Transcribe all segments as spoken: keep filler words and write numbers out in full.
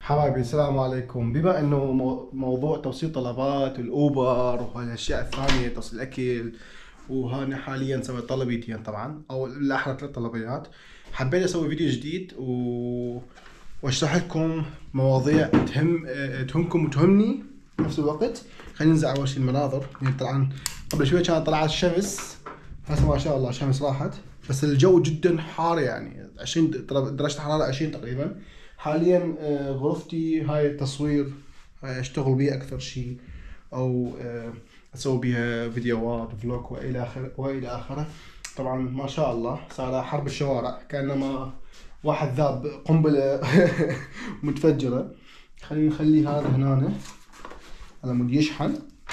حبايبي السلام عليكم. بما انه مو- موضوع توصيل طلبات الاوبر وهالاشياء الثانيه، توصيل الاكل، وهنا حاليا سويت طلبيتين طبعا، او بالاحرى ثلاث طلبيات. حبيت اسوي فيديو جديد و... واشرح لكم مواضيع تهم اه، تهمكم وتهمني بنفس الوقت. خلينا ننزل اول شيء المناظر. يعني طبعا قبل شوي كانت طلعت الشمس، هسه ما شاء الله الشمس راحت، بس الجو جدا حار، يعني عشرين درجة حرارة، عشرين تقريبا. حاليا آه، غرفتي هاي التصوير، هاي اشتغل بيها اكثر شيء، او آه، اسوي بيها فيديوهات فلوج والى اخره والى اخره. طبعا ما شاء الله صار حرب الشوارع، كانما واحد ذاب قنبله متفجره. خلينا نخلي هذا هنا على مود يشحن.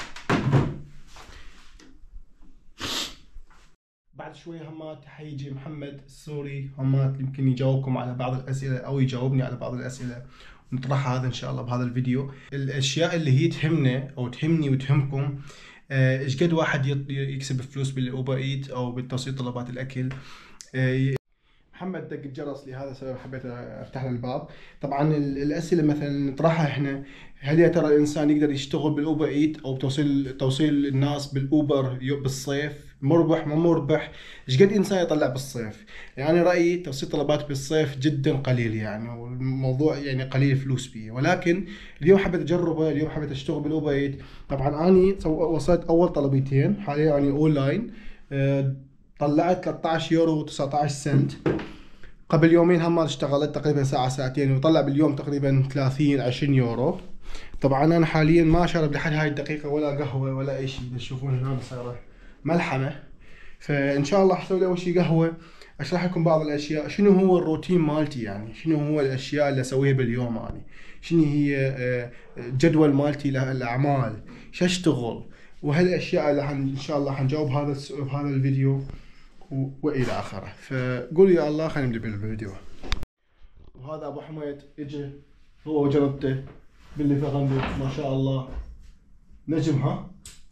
بعد شوي همات حيجي محمد السوري، همات يمكن يجاوبكم على بعض الأسئلة أو يجاوبني على بعض الأسئلة، ونطرحها هذا إن شاء الله بهذا الفيديو. الأشياء اللي هي تهمنا أو تهمني وتهمكم، آه، إيش قد واحد يط- يكسب فلوس بالأوبر إيت أو بالتوصيل طلبات الأكل. آه، محمد دق الجرس، لهذا السبب حبيت افتح له الباب. طبعا ال- الاسئله مثلا نطرحها احنا: هل يا ترى الانسان يقدر يشتغل بالاوبر ايت او بتوصيل توصيل الناس بالاوبر يو- بالصيف؟ مربح مو مربح؟ ايش قد انسان يطلع بالصيف؟ يعني رايي توصيل طلبات بالصيف جدا قليل، يعني والموضوع يعني قليل فلوس فيه. ولكن اليوم حبيت اجربه، اليوم حبيت اشتغل بالاوبر ايت. طبعا اني سو- وصلت اول طلبيتين حاليا اني اونلاين. آه، طلعت ثلاثة عشر يورو وتسعة عشر سنت. قبل يومين هم اشتغلت تقريبا ساعة ساعتين، وطلع باليوم تقريبا ثلاثين عشرين يورو. طبعا انا حاليا ما شرب لحد هاي الدقيقة ولا قهوة ولا اي شيء، تشوفون هنا صايرة ملحمة. فان شاء الله حسوي لي اول شيء قهوة، اشرح لكم بعض الاشياء، شنو هو الروتين مالتي، يعني شنو هو الاشياء اللي اسويها باليوم يعني، شنو هي آه، جدول مالتي للاعمال، شو اشتغل، وهالاشياء اللي حن ان شاء الله حنجاوب هذا السؤال بهذا الفيديو و- والى اخره. فقولوا يا الله، خلينا نبدا بالفيديو. وهذا ابو حميد اجى هو وجربته باللي فغندي، ما شاء الله نجم. ها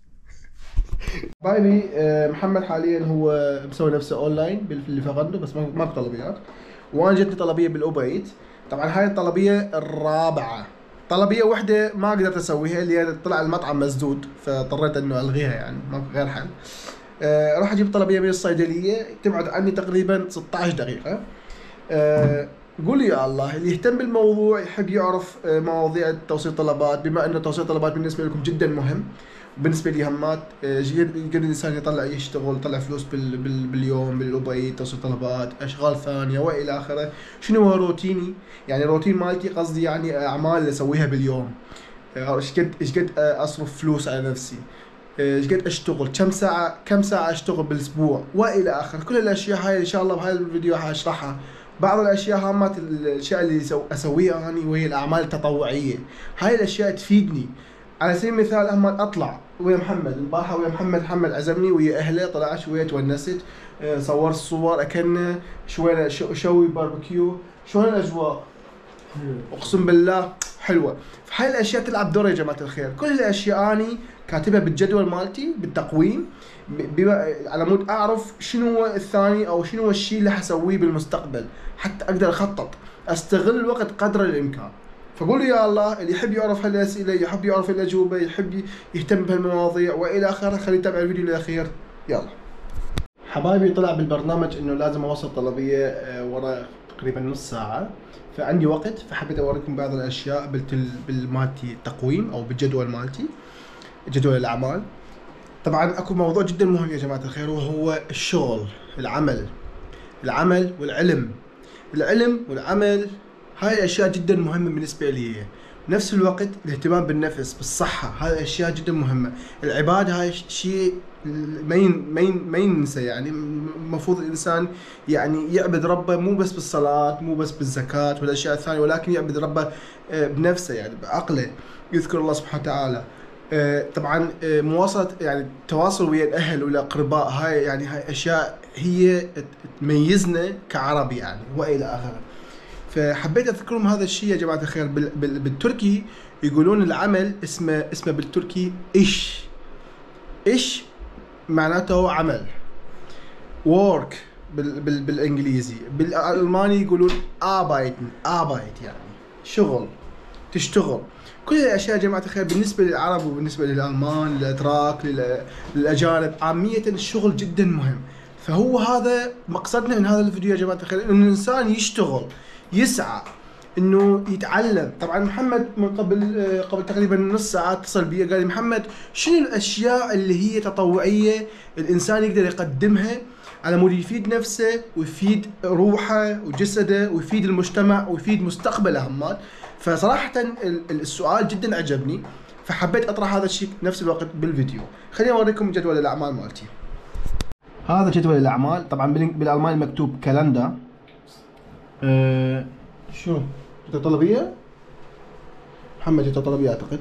بايبي، آه، محمد حاليا هو مسوي نفسه اونلاين باللي فغندو، بس ما ماكو طلبيات. وانا جتني طلبيه بالاوبر ايت. طبعا هاي الطلبيه الرابعه. طلبيه واحده ما قدرت اسويها، اللي طلع المطعم مسدود، فاضطريت انه الغيها، يعني ماكو غير حل. آه، راح اجيب طلبيه من الصيدليه تبعد عني تقريبا ستة عشر دقيقه. آه، قول يا الله، اللي يهتم بالموضوع يحب يعرف آه، مواضيع توصيل طلبات، بما انه توصيل طلبات بالنسبه لكم جدا مهم. بالنسبه لي همات آه، يقدر الانسان يطلع يشتغل يطلع فلوس بال بال باليوم بالاوبر ايت، توصيل طلبات، اشغال ثانيه والى اخره. شنو هو روتيني؟ يعني روتين مالتي قصدي يعني اعمال اللي اسويها باليوم. آه، ايش قد ايش قد آه، اصرف فلوس على نفسي، ايش قد اشتغل، كم ساعه كم ساعه اشتغل بالاسبوع والى اخره. كل الاشياء هاي ان شاء الله بهاي الفيديو حاشرحها. بعض الاشياء هامات الاشياء اللي سو اسويها اني وهي الاعمال التطوعيه، هاي الاشياء تفيدني. على سبيل المثال اما اطلع ويا محمد البارحه، ويا محمد محمد عزمني ويا اهله، طلعت شويه تونست، آه، صورت صور، اكلنا شويه شو- شوي باربيكيو. شلون الاجواء؟ اقسم بالله حلوه. فهاي الاشياء تلعب دور يا جماعه الخير. كل الاشياء اني كاتبها بالجدول مالتي بالتقويم، ب- بما على مود اعرف شنو هو الثاني او شنو هو الشيء اللي حسويه بالمستقبل، حتى اقدر اخطط استغل الوقت قدر الامكان. فقولوا يا الله، اللي يحب يعرف هالاسئله، يحب يعرف الاجوبه، يحب يهتم بهالمواضيع والى اخره، خليه يتابع الفيديو للاخير. يلا حبايبي، طلع بالبرنامج انه لازم اوصل طلبيه آه، ورا تقريبا نص ساعه، فعندي وقت، فحبيت اوريكم بعض الاشياء بالتل بالمالتي التقويم او بالجدول مالتي، جدول الاعمال. طبعا اكو موضوع جدا مهم يا جماعه الخير، وهو الشغل، العمل، العمل والعلم. العلم والعمل هاي اشياء جدا مهمه بالنسبه لي. بنفس الوقت الاهتمام بالنفس بالصحه، هاي اشياء جدا مهمه. العباده هاي شيء ما ين ما ين ما ينسى، يعني المفروض الانسان يعني يعبد ربه، مو بس بالصلاه، مو بس بالزكاه والاشياء الثانيه، ولكن يعبد ربه آه، بنفسه، يعني بعقله يذكر الله سبحانه وتعالى. آه، طبعا آه، مواصله يعني التواصل ويا الاهل والاقرباء، هاي يعني هاي اشياء هي تميزنا كعرب يعني والى اخره. فحبيت اذكرهم هذا الشيء يا جماعه الخير. بال بال بالتركي يقولون العمل اسمه اسمه بالتركي ايش. ايش معناته عمل، work بال بال بالانجليزي. بالالماني يقولون arbeiten، arbeit يعني شغل. تشتغل. كل الاشياء يا جماعه الخير بالنسبه للعرب وبالنسبه للالمان للاتراك للاجانب عاميه الشغل جدا مهم. فهو هذا مقصدنا من هذا الفيديو يا جماعه الخير، انه الانسان يشتغل يسعى انه يتعلم. طبعا محمد من قبل قبل تقريبا نص ساعه اتصل بي قال لي محمد شنو الاشياء اللي هي تطوعيه الانسان يقدر يقدمها على مود يفيد نفسه ويفيد روحه وجسده ويفيد المجتمع ويفيد مستقبله همات. فصراحه السؤال جدا عجبني، فحبيت اطرح هذا الشيء بنفس الوقت بالفيديو. خليني اوريكم جدول الاعمال مالتي. هذا جدول الاعمال، طبعا بالالماني مكتوب كالندا. أه شو جت طلبيه؟ محمد جت طلبيه اعتقد.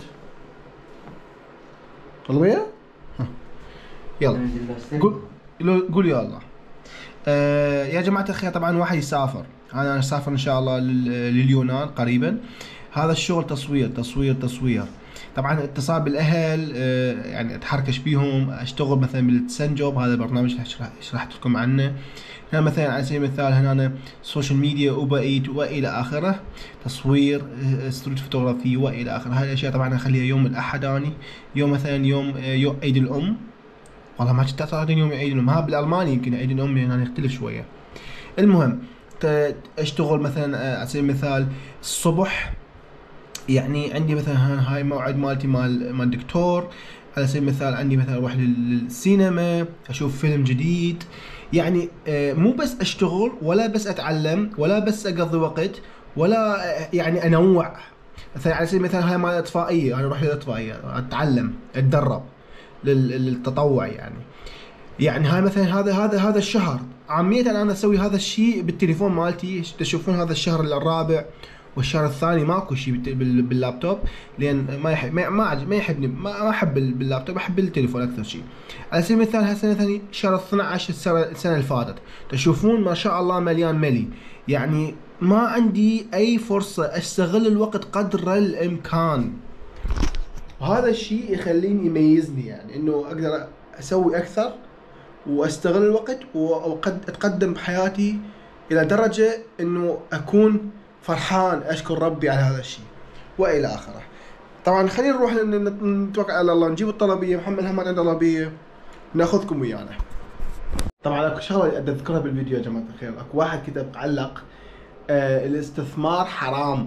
طلبيه؟ ها يلا قول قول يا الله. أه يا جماعه الخير طبعا واحد يسافر، انا اسافر ان شاء الله لليونان قريبا. هذا الشغل تصوير تصوير تصوير. طبعا اتصال بالاهل، أه يعني اتحركش بيهم، اشتغل مثلا بالتسنجوب، هذا البرنامج اللي شرحت لكم عنه. هنا مثلا على سبيل المثال هنا سوشيال ميديا اوبر ايت والى اخره، تصوير ستريت فوتوغرافي والى اخره. هاي الاشياء طبعا اخليها يوم الاحد اني، يوم مثلا يوم يوم عيد الام. والله ما كنت اعرف يوم عيد الام، ها بالالماني يمكن عيد الام هنا يختلف شويه. المهم اشتغل مثلا على سبيل المثال الصبح، يعني عندي مثلا هاي موعد مالتي مال مال دكتور، على سبيل المثال عندي مثلا اروح للسينما اشوف فيلم جديد. يعني مو بس اشتغل ولا بس اتعلم ولا بس اقضي وقت ولا يعني انوع. مثلا على سبيل المثال هاي مال الاطفائيه، انا اروح للاطفائيه اتعلم اتدرب للتطوع يعني. يعني هاي مثلا هذا هذا هذا الشهر عاميه انا اسوي هذا الشيء بالتليفون مالتي. تشوفون هذا الشهر الرابع والشهر الثاني ماكو شيء باللابتوب، لان ما يحب ما ما يحبني ما احب باللابتوب، احب التليفون اكثر شيء. على سبيل المثال هالسنه ثاني شهر اثني عشر السنه السنه اللي فاتت، تشوفون ما شاء الله مليان ملي. يعني ما عندي اي فرصه استغل الوقت قدر الامكان، وهذا الشيء يخليني يميزني، يعني انه اقدر اسوي اكثر واستغل الوقت وقد اتقدم بحياتي الى درجه انه اكون فرحان اشكر ربي على هذا الشيء والى اخره. طبعا خلينا نروح نتوكل على الله، نجيب الطلبيه. محمد هم عنده طلبيه ناخذكم ويانا. طبعا اكو شغله بدي اذكرها بالفيديو يا جماعه الخير، اكو واحد كتب علق آه الاستثمار حرام.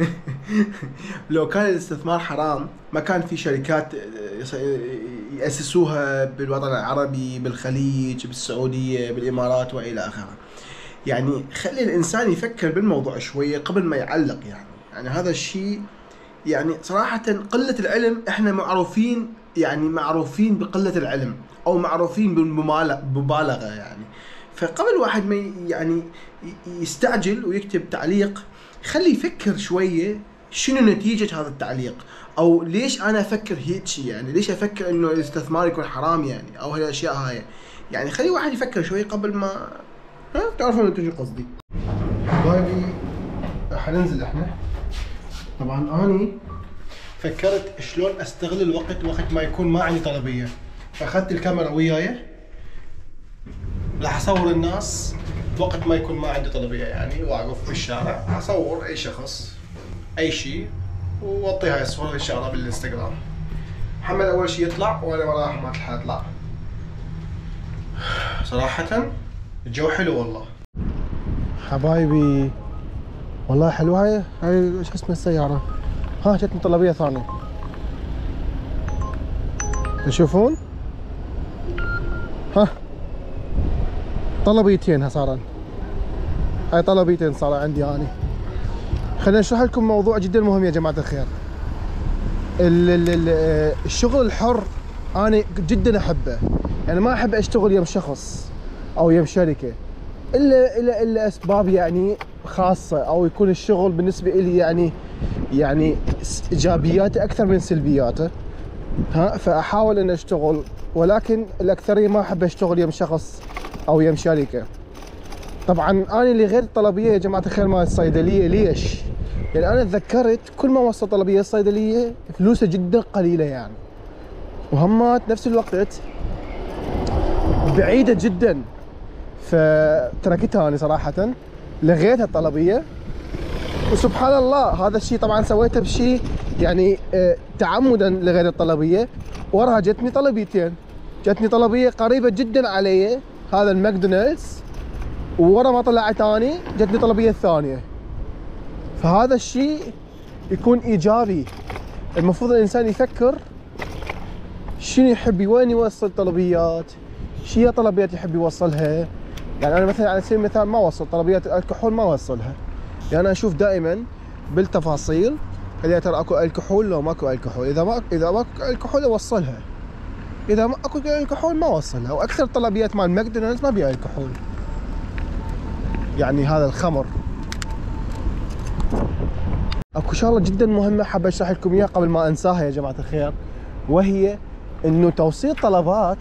لو كان الاستثمار حرام ما كان في شركات يأسسوها بالوطن العربي، بالخليج، بالسعوديه، بالامارات والى اخره. يعني خلي الانسان يفكر بالموضوع شويه قبل ما يعلق. يعني يعني هذا الشيء يعني صراحه قله العلم، احنا معروفين يعني معروفين بقله العلم او معروفين بالمبالغه يعني. فقبل واحد ما يعني يستعجل ويكتب تعليق، خلي يفكر شويه شنو نتيجه هذا التعليق، او ليش انا افكر هيك، يعني ليش افكر انه الاستثمار يكون حرام يعني، او هالاشياء هاي. يعني خلي واحد يفكر شويه قبل ما ها تعرفون انتم شو قصدي. حبايبي حننزل احنا. طبعا اني فكرت شلون استغل الوقت وقت ما يكون ما عندي طلبيه، فاخذت الكاميرا وياي راح اصور الناس وقت ما يكون ما عندي طلبيه، يعني واقف بالشارع اصور اي شخص اي شيء واعطي هاي الصوره ان شاء الله بالانستغرام. محمد اول شيء يطلع وانا وراه ما تلحق اطلع. صراحه الجو حلو والله حبايبي، والله حلو. هاي هاي شو اسمه السيارة، ها جتني طلبية ثانية تشوفون، ها طلبيتين ها صارن، هاي طلبيتين صار عندي اني. خليني اشرح لكم موضوع جدا مهم يا جماعة الخير. ال ال ال الشغل الحر انا جدا احبه، يعني ما احب اشتغل يم شخص او يم شركة الا الا الا اسباب يعني خاصه، او يكون الشغل بالنسبه لي يعني يعني ايجابياته اكثر من سلبياته، ها فاحاول ان اشتغل. ولكن الاكثريه ما احب اشتغل يم شخص او يم شركه. طبعا انا اللي غير الطلبيه يا جماعه الخير مال الصيدليه. ليش؟ يعني انا تذكرت كل ما وصل طلبيه الصيدليه فلوسها جدا قليله يعني، وهمات نفس الوقت بعيده جدا. فتركتها انا صراحه، لغيت الطلبيه وسبحان الله هذا الشيء طبعا سويته بشيء يعني آه تعمدا لغير الطلبيه. وراها جتني طلبيتين، جتني طلبيه قريبه جدا علي هذا الماكدونالدز، وورا ما طلعت ثاني جتني طلبيه الثانيه. فهذا الشيء يكون ايجابي. المفروض الانسان يفكر شنو يحب، وين يوصل طلبيات، شنو طلبيات يحب يوصلها. يعني انا مثلا على سبيل المثال ما اوصل طلبيات الكحول، ما اوصلها. يعني انا اشوف دائما بالتفاصيل هل يا ترى اكو الكحول لو ماكو الكحول. اذا ما اذا ماكو الكحول اوصلها، اذا ما اكو الكحول ما اوصلها. واكثر طلبيات مال ماكدونالدز ما بيها الكحول، يعني هذا الخمر. اكو شغله جدا مهمه حاب اشرح لكم اياها قبل ما انساها يا جماعه الخير، وهي انه توصيل طلبات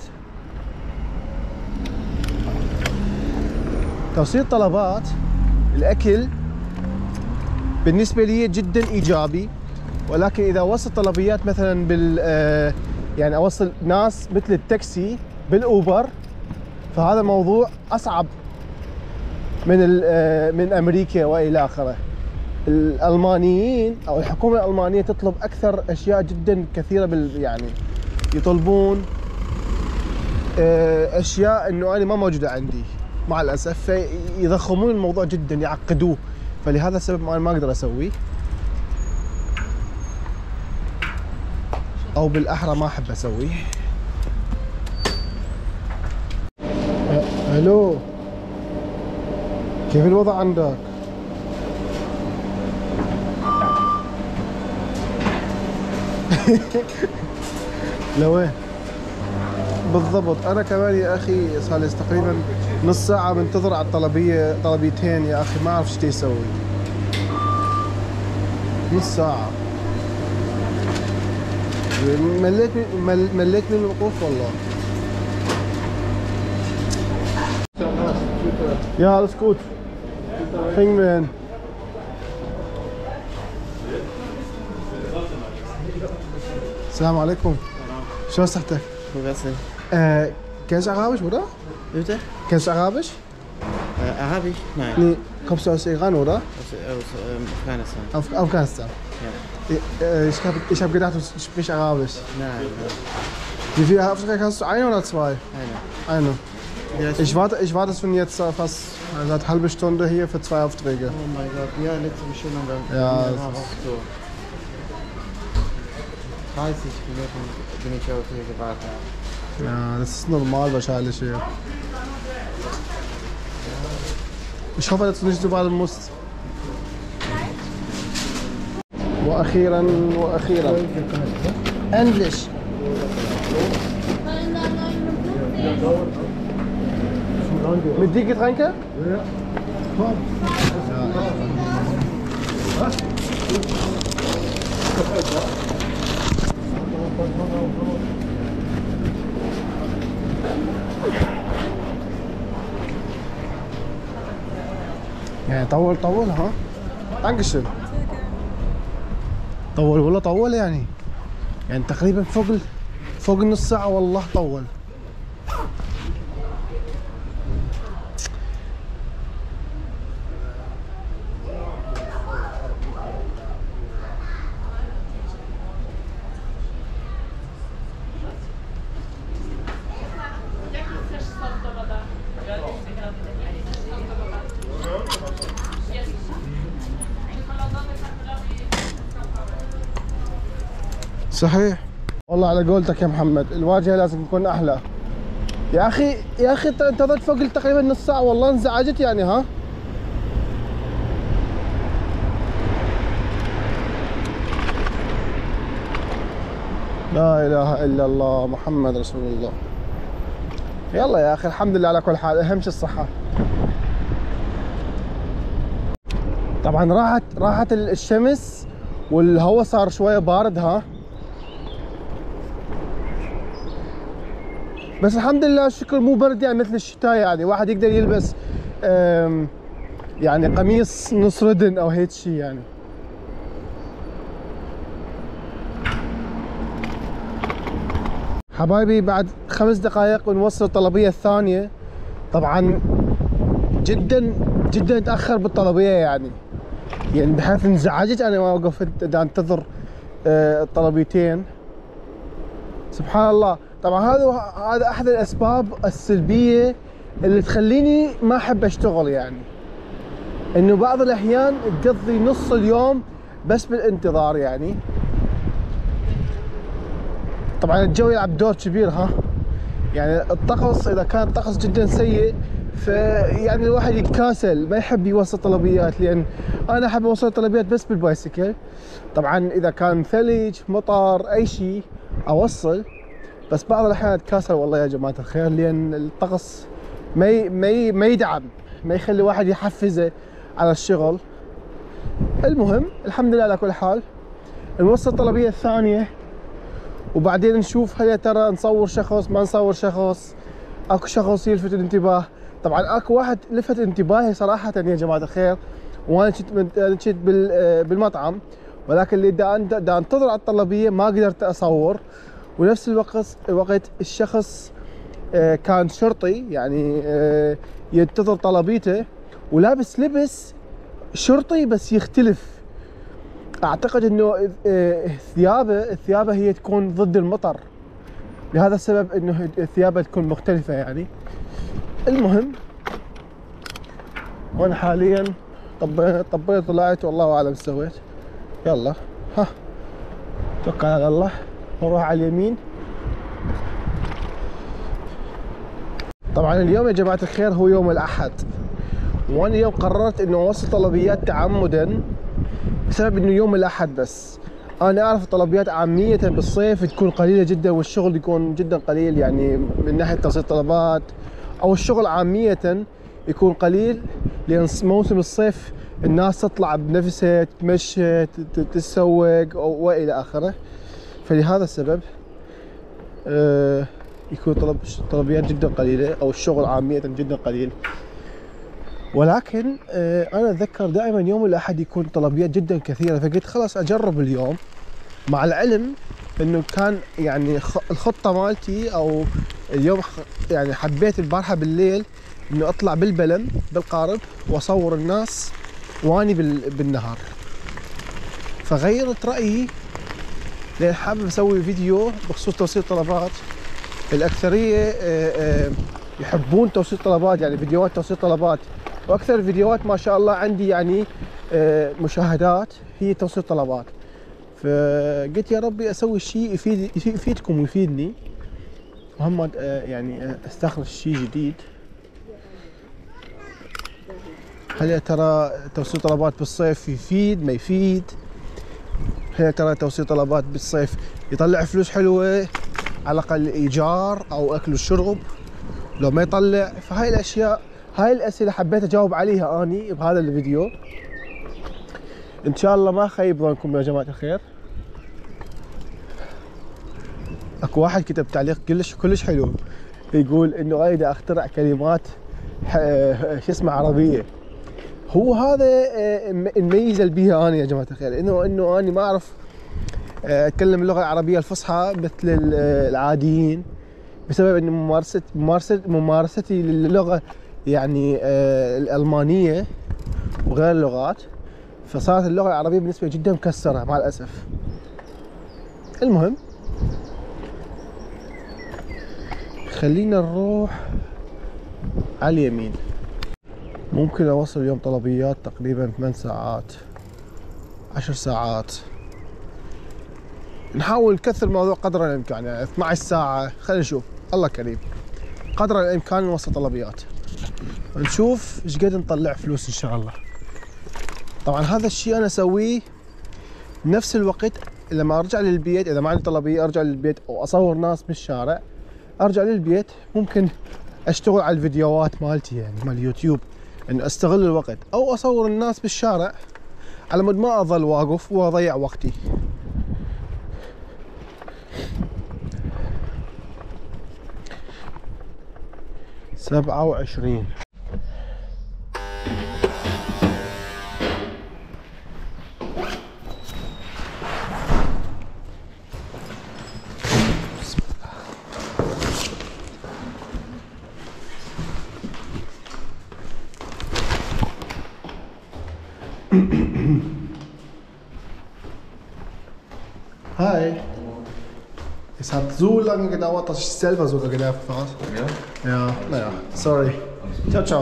توصيل طلبات الاكل بالنسبه لي جدا ايجابي. ولكن اذا وصل طلبيات مثلا بال يعني اوصل ناس مثل التاكسي بالاوبر، فهذا الموضوع اصعب من من امريكا والى اخره. الالمانيين او الحكومه الالمانيه تطلب اكثر اشياء جدا كثيره بال يعني يطلبون اشياء انه انا ما موجوده عندي مع الاسف، فيضخمون الموضوع جدا، يعقدوه. فلهذا السبب انا ما اقدر اسويه، او بالاحرى ما احب اسويه. الو، كيف الوضع عندك؟ لوين؟ بالضبط. انا كمان يا اخي صار لي تقريبا نص ساعه منتظر على الطلبيه طلبيتين يا اخي، ما اعرف ايش اسوي. نص ساعه مليت من مليت من الوقوف والله. يا alles gut. Hingmen. السلام عليكم. شو صحتك؟ آه، كنت عربيش ولا؟ Bitte? كنت عربيش؟ Äh, Arabisch? Nein. Nee, kommst du aus Iran oder? Aus, aus ähm, Afghanistan. Auf Afghanistan. Ja. Ich, äh, ich habe ich hab gedacht, du sprichst Arabisch. Nein, nein. Wie viele Aufträge hast du? Eine oder zwei? Eine. Eine. Ja, Ich warte, ich warte schon jetzt äh, fast äh, seit halbe Stunde hier für zwei Aufträge. Oh mein Gott, ja, letzte Stunde dann. Ja, war das auch so. dreißig Minuten bin ich auch hier gewartet. Ja, das ist normal wahrscheinlich hier. Ich hoffe, dass du nicht so warten musst. واخيرا واخيرا Englisch. Mit dir Getränke? Ja. يعني طول طول ها؟ Dankeschön. طول والله طول يعني يعني تقريبا فوق ال... فوق النص ساعة والله طول. صحيح والله على قولتك يا محمد، الواجهه لازم تكون احلى. يا اخي يا اخي انتظرت فوق تقريبا نص ساعه والله انزعجت يعني. ها لا اله الا الله محمد رسول الله. يلا يا اخي الحمد لله على كل حال، اهم شيء الصحه. طبعا راحت راحت الشمس والهواء صار شويه بارد. ها بس الحمد لله الشكر مو برد يعني مثل الشتاء، يعني واحد يقدر يلبس يعني قميص نص ردن او هيك شيء يعني. حبايبي بعد خمس دقائق ونوصل الطلبية الثانية. طبعا جدا جدا تأخر بالطلبية يعني يعني بحيث انزعجت انا ما وقفت دا انتظر آه الطلبيتين. سبحان الله. طبعا هذا هذا احد الاسباب السلبيه اللي تخليني ما احب اشتغل، يعني انه بعض الاحيان تقضي نص اليوم بس بالانتظار. يعني طبعا الجو يلعب دور كبير. ها يعني الطقس اذا كان الطقس جدا سيء فيعني الواحد يتكاسل ما يحب يوصل طلبيات، لان انا احب اوصل طلبيات بس بالبايسكل. طبعا اذا كان ثلج مطر اي شيء اوصل، بس بعض الاحيان اتكاسل والله يا جماعه الخير، لان الطقس ما ي... ما ي... ما يدعم، ما يخلي واحد يحفزه على الشغل. المهم الحمد لله على كل حال نوصل الطلبيه الثانيه، وبعدين نشوف هل يا ترى نصور شخص ما نصور شخص، اكو شخص يلفت الانتباه. طبعا اكو واحد لفت انتباهي صراحه يا جماعه الخير، وانا كنت كنت بالمطعم، ولكن اللي دا دا انتظر على الطلبيه ما قدرت اصور. ونفس الوقت الوقت الشخص كان شرطي، يعني ينتظر طلبيته ولابس لبس شرطي بس يختلف. اعتقد انه ثيابه ثيابه هي تكون ضد المطر، لهذا السبب انه ثيابه تكون مختلفه يعني. المهم وانا حاليا طبيت طبيت طلعت والله اعلم ايش سويت. يلا ها توكل على الله نروح على اليمين. طبعا اليوم يا جماعه الخير هو يوم الاحد، وانا اليوم قررت انه اوصل طلبيات تعمدا بسبب انه يوم الاحد بس. انا اعرف الطلبيات عاميه بالصيف تكون قليله جدا، والشغل يكون جدا قليل، يعني من ناحيه توصيل طلبات او الشغل عاميه يكون قليل، لان موسم الصيف الناس تطلع بنفسها تتمشى تتسوق والى اخره. فلهذا السبب آه يكون طلب طلبيات جدا قليله او الشغل عاميه جدا قليل. ولكن آه انا اتذكر دائما يوم الاحد يكون طلبيات جدا كثيره، فقلت خلاص اجرب اليوم، مع العلم انه كان يعني الخطه مالتي او اليوم يعني حبيت البارحه بالليل انه اطلع بالبلم بالقارب واصور الناس واني بالنهار. فغيرت رايي لان حابب اسوي فيديو بخصوص توصيل طلبات. الاكثريه يحبون توصيل طلبات، يعني فيديوهات توصيل طلبات، واكثر الفيديوهات ما شاء الله عندي يعني مشاهدات هي توصيل طلبات. فقلت يا ربي اسوي شيء يفيد يفيدكم ويفيدني، وهم يعني استخرج شيء جديد. هل يا ترى توصيل طلبات بالصيف يفيد ما يفيد؟ هل يا ترى توصيل طلبات بالصيف يطلع فلوس حلوه على الاقل ايجار او اكل وشرب؟ لو ما يطلع؟ فهاي الاشياء هاي الاسئله حبيت اجاوب عليها اني بهذا الفيديو. ان شاء الله ما خيب ظنكم يا جماعه الخير. اكو واحد كتب تعليق كلش كلش حلو، يقول انه اريد اخترع كلمات شو اسمه عربيه. هو هذا الميزه اللي بيها انا يا جماعه الخير، انه انه انا ما اعرف اتكلم اللغه العربيه الفصحى مثل العاديين، بسبب ان ممارسه ممارسه ممارستي للغه يعني الالمانيه وغير اللغات، فصارت اللغه العربيه بالنسبه لي جدا مكسره مع الاسف. المهم خلينا نروح على اليمين. ممكن اوصل اليوم طلبيات تقريبا ثمان ساعات عشر ساعات، نحاول نكثر الموضوع قدر الامكان، يعني اثنتي عشرة ساعه. خلينا نشوف الله كريم، قدر الامكان نوصل طلبيات ونشوف ايش قد نطلع فلوس ان شاء الله. طبعا هذا الشيء انا اسويه بنفس الوقت لما ارجع للبيت، اذا ما عندي طلبيه ارجع للبيت او اصور ناس بالشارع، ارجع للبيت ممكن اشتغل على الفيديوهات مالتي يعني مال اليوتيوب، انه استغل الوقت، او اصور الناس بالشارع على مود ما اظل واقف واضيع وقتي. سبعة وعشرين Hi. Es hat so lange gedauert, dass ich selber sogar genervt war. Ja? Ja, naja, sorry. Ciao, ciao.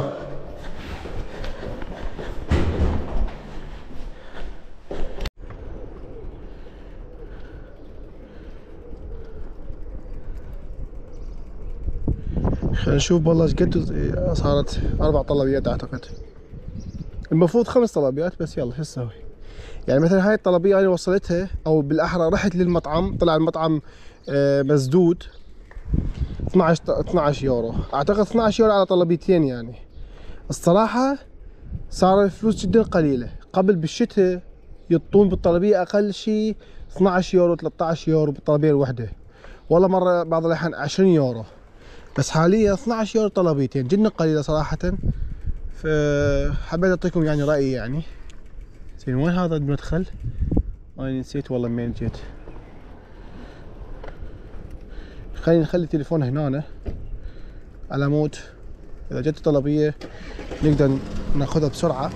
خلينا نشوف والله ايش قد صارت. اربع طلبيات اعتقد. المفروض خمس طلبيات بس يلا شو نسوي؟ يعني مثلا هاي الطلبية انا وصلتها او بالاحرى رحت للمطعم، طلع المطعم مسدود اثنعش اثنعش يورو، اعتقد اثنعش يورو على طلبيتين. يعني الصراحة صار الفلوس جدا قليلة. قبل بالشتاء يطون بالطلبية اقل شيء اثنعش يورو ثلاثة عشر يورو بالطلبية الوحدة، والله مرة بعض الاحيان عشرين يورو، بس حاليا اثنعش يورو طلبيتين، جدا قليلة صراحة. فحبيت اعطيكم يعني رأيي يعني. زين وين هذا المدخل؟ انا نسيت والله من وين جيت. خلينا نخلي التليفون هنا على مود اذا جت طلبية نقدر ناخذها بسرعة.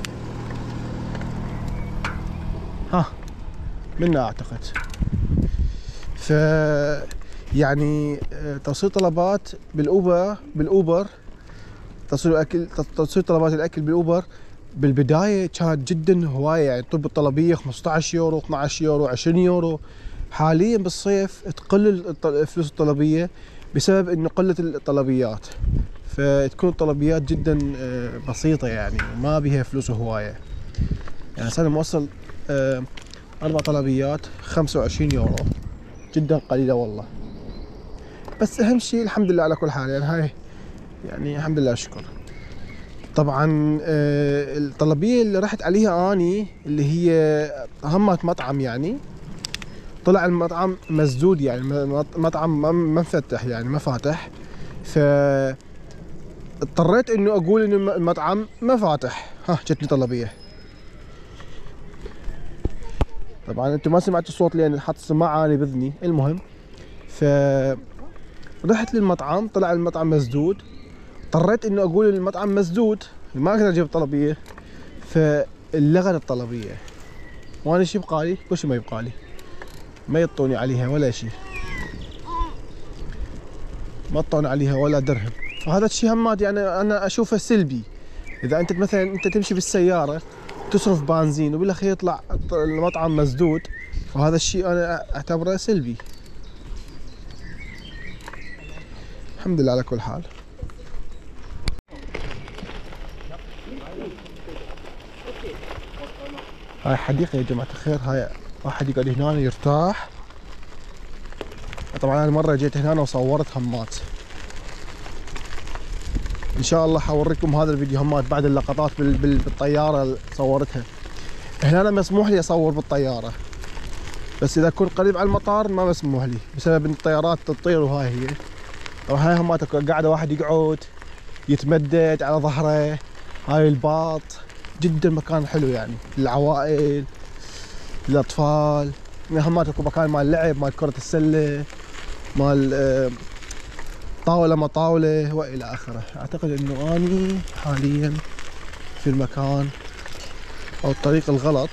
ها منا اعتقد. ف يعني توصيل طلبات بالاوبر بالاوبر توصيل الاكل توصيل طلبات الاكل بالاوبر بالبدايه كانت جدا هوايه، يعني طب الطلبيه خمسة عشر يورو اثنعش يورو عشرين يورو. حاليا بالصيف تقل فلوس الطلبيه بسبب انه قله الطلبيات، فتكون الطلبيات جدا بسيطه يعني وما بيها فلوس هوايه. يعني صار موصل اربع طلبيات خمسة وعشرين يورو، جدا قليله والله. بس اهم شيء الحمد لله على كل حال، يعني هاي يعني الحمد لله شكر. طبعا الطلبيه اللي رحت عليها اني اللي هي همت مطعم، يعني طلع المطعم مسدود، يعني مطعم ما مفتح يعني ما فاتح. ف اضطريت انه اقول انه المطعم ما فاتح. ها جتني طلبيه. طبعا انتم ما سمعتوا الصوت لان حاط السماعه اني باذني. المهم ف رحت للمطعم، طلع المطعم مسدود، اضطريت انه اقول المطعم مسدود ما اقدر اجيب طلبيه، فلغت الطلبيه. وانا شو يبقى لي؟ كل شيء ما يبقى لي، ما يطوني عليها ولا شيء، ما طون عليها ولا درهم. فهذا الشيء همات يعني انا اشوفه سلبي. اذا انت مثلا انت تمشي بالسياره تصرف بنزين وبالاخير يطلع المطعم مسدود، فهذا الشيء انا اعتبره سلبي. الحمد لله على كل حال. هاي حديقة يا جماعة الخير، هاي واحد يقعد هنا يرتاح. طبعا انا مرة جيت هنا وصورت همات. ان شاء الله حوريكم هذا الفيديو همات بعد اللقطات بالطيارة اللي صورتها. هنا أنا مسموح لي اصور بالطيارة، بس اذا كنت قريب على المطار ما مسموح لي بسبب ان الطيارات تطير. وهاي هي طبعا هاي همات قاعدة واحد يقعد يتمدد على ظهره. هاي الباط جدا مكان حلو يعني للعوائل للاطفال. همات اكو مكان مال لعب، مال كرة السلة، مال طاولة مطاولة والى اخره. اعتقد انه اني حاليا في المكان او الطريق الغلط.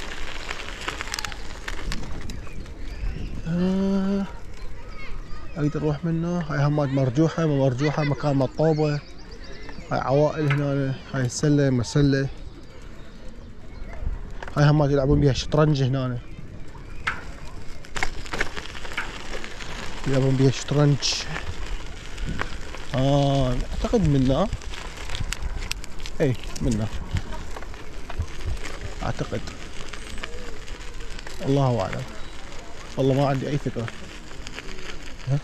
آه اقدر اروح منه. هاي همات مرجوحة ما مرجوحة، مكان مطوبة. هاي عوائل هنا، هاي السلة مسلة. هاي همات يلعبون بيها شطرنج هنا، يلعبون بيها شطرنج. اه اعتقد منا، اي منا اعتقد، الله اعلم والله ما عندي اي فكرة. ها؟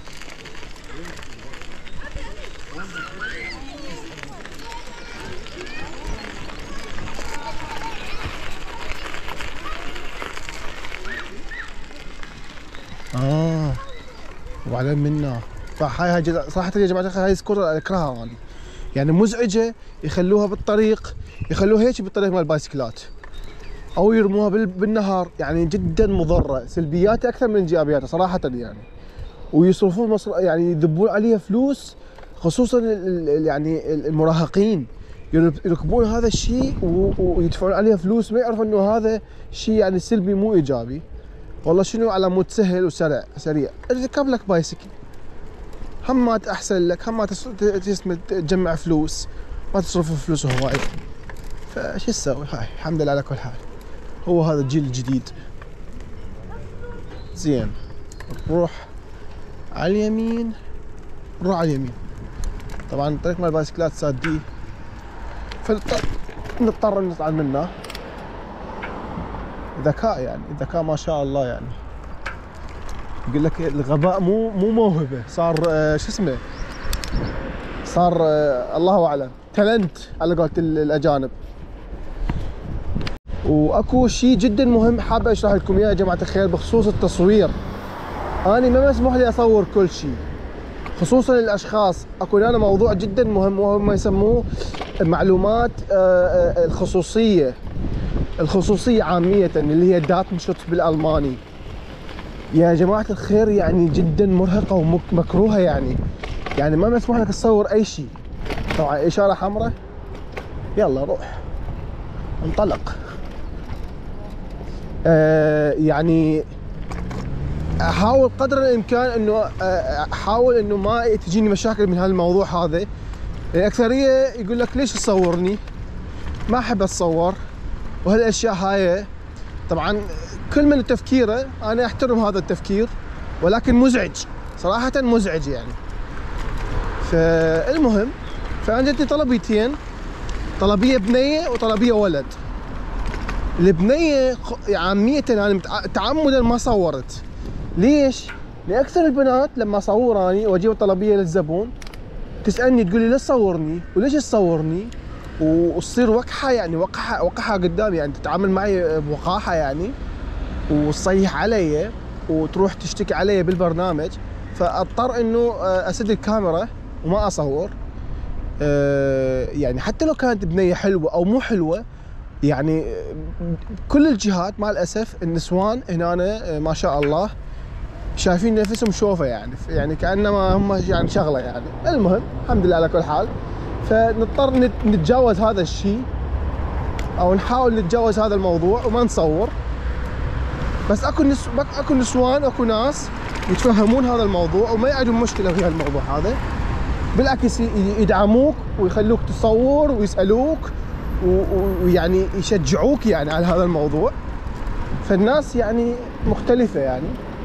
اه وبعدين منا. فهاي هاي صراحة يا جماعة هاي سكوتر اكرهها انا، يعني مزعجة. يخلوها بالطريق، يخلوها هيك بالطريق مال البايسكلات، او يرموها بالنهار، يعني جدا مضرة. سلبياتها اكثر من ايجابياتها صراحة يعني. ويصرفون مصر يعني يذبون عليها فلوس، خصوصا يعني المراهقين يركبون هذا الشيء ويدفعون عليها فلوس، ما يعرفون انه هذا شيء يعني سلبي مو ايجابي. والله شنو على مود سهل وسريع سريع. اركب لك بايسكل هم ما احسن لك، هم ما تجمع فلوس، ما تصرف فلوس هواي. فشو تسوي؟ هاي الحمد لله على كل حال. هو هذا الجيل الجديد. زين نروح على اليمين، نروح على اليمين. طبعا الطريق مال البايسكلات ساديه، فنضطر نطلع منه. ذكاء يعني، الذكاء ما شاء الله يعني. يقول لك الغباء مو مو موهبه، صار آه شو اسمه، صار آه الله اعلم تالنت على قولة الاجانب. واكو شيء جدا مهم حاب اشرح لكم اياه يا جماعه الخير بخصوص التصوير. انا ما مسموح لي اصور كل شيء، خصوصا للاشخاص. اكو هنا موضوع جدا مهم وهو ما يسموه معلومات الخصوصيه، الخصوصيه عاميه اللي هي داتنشوتس بالالماني. يا جماعه الخير يعني جدا مرهقه ومكروهه يعني. يعني ما مسموح لك تصور اي شيء. طبعا اشاره حمراء، يلا روح انطلق. آه يعني احاول قدر الامكان انه احاول انه ما تجيني مشاكل من هالموضوع هذا. الاكثريه يقول لك ليش تصورني؟ ما احب اتصور وهالاشياء هاي. طبعا كل من تفكيره، انا احترم هذا التفكير، ولكن مزعج صراحه، مزعج يعني. فالمهم فانا جتني طلبيتين، طلبيه بنيه وطلبيه ولد. البنيه عاميه انا تعمدا ما صورت. ليش؟ لاكثر البنات لما اصور اني واجيب الطلبيه للزبون تسالني تقول لي ليش تصورني؟ وليش تصورني؟ وتصير وقحه يعني، وقحه وقحه قدامي يعني، تتعامل معي بوقاحه يعني، وتصيح علي وتروح تشتكي علي بالبرنامج. فاضطر انه اسد الكاميرا وما اصور. يعني حتى لو كانت بنيه حلوه او مو حلوه يعني، كل الجهات مع الاسف النسوان هنا ما شاء الله شايفين نفسهم شوفه يعني، يعني كانما هم يعني شغله يعني. المهم الحمد لله على كل حال. فنضطر نتجاوز هذا الشيء او نحاول نتجاوز هذا الموضوع وما نصور. بس اكو نس... اكو نسوان، اكو ناس يتفهمون هذا الموضوع وما يعدون مشكله في هالموضوع هذا، بالعكس يدعموك ويخلوك تصور ويسالوك ويعني يشجعوك يعني على هذا الموضوع. فالناس يعني مختلفه يعني،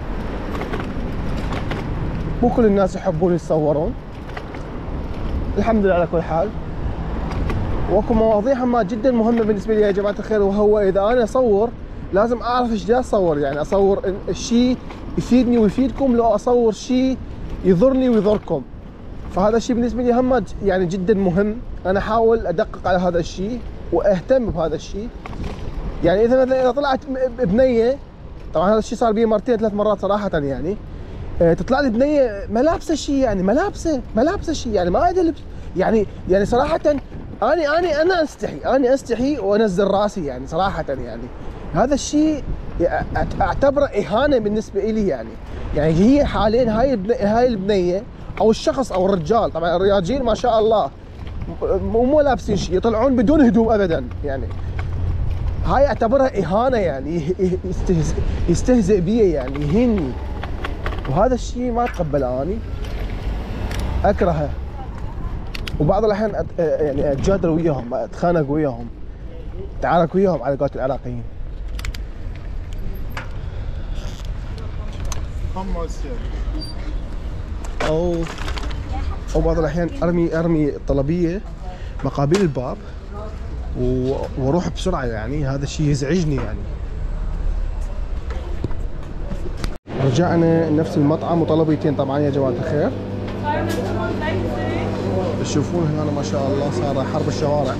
مو كل الناس يحبون يتصورون. الحمد لله على كل حال. واكو مواضيع هم جدا مهمه بالنسبه لي يا جماعه الخير، وهو اذا انا اصور لازم اعرف ايش جاي اصور. يعني اصور الشيء يفيدني ويفيدكم، لو اصور شيء يضرني ويضركم. فهذا الشيء بالنسبه لي هم يعني جدا مهم. انا احاول ادقق على هذا الشيء واهتم بهذا الشيء. يعني اذا مثلا اذا طلعت بنيه، طبعا هذا الشيء صار بي مرتين ثلاث مرات صراحه يعني، تطلع لي بنيه ما لابسه شيء يعني، ما لابسه ما لابسه شيء يعني، ما ادري لبس يعني. يعني صراحه اني اني انا استحي اني استحي وانزل راسي يعني صراحه يعني. هذا الشيء اعتبره اهانه بالنسبه لي يعني. يعني هي حاليا هاي هاي البنيه او الشخص او الرجال، طبعا الرجال ما شاء الله مو لابسين شيء، يطلعون بدون هدوم ابدا يعني. هاي اعتبرها اهانه يعني، يستهزئ يستهزئ بي يعني، يهيني. وهذا الشيء ما اتقبله، اني اكرهه. وبعض الاحيان أت... يعني اتجادل وياهم، اتخانق وياهم، اتعارك وياهم على قولة العراقيين. او او بعض الاحيان ارمي ارمي الطلبيه مقابل الباب و... واروح بسرعه يعني. هذا الشيء يزعجني يعني. رجعنا نفس المطعم وطلبيتين طبعا يا جماعه الخير. تشوفون هنا ما شاء الله صار حرب الشوارع.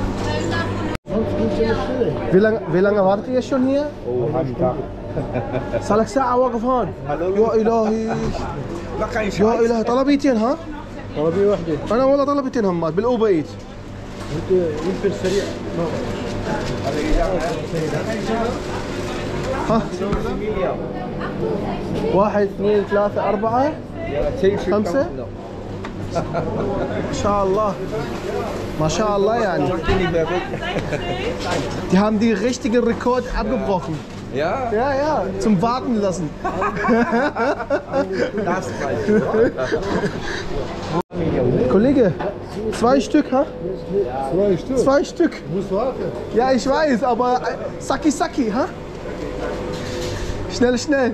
Wie lange, wie lange wartet ihr schon hier? Oh, halben Tag. صار لك ساعة واقف هون. يا إلهي. يا إلهي طلبيتين ها؟ طلبية واحدة. أنا والله طلبيتين هم بالأوبر إيت. أنت يمكن سريع. ها؟ واحد اثنين ثلاثة أربعة خمسة. ما شاء الله ما شاء الله يعني. Die haben die richtigen Rekord abgebrochen. Ja? Ja, ja, zum Warten lassen. Das weiß Kollege, zwei Stück, ha? Zwei Stück. Zwei Stück. Muss warten. Ja, ich weiß, aber Saki Saki, ha? Schnell, schnell.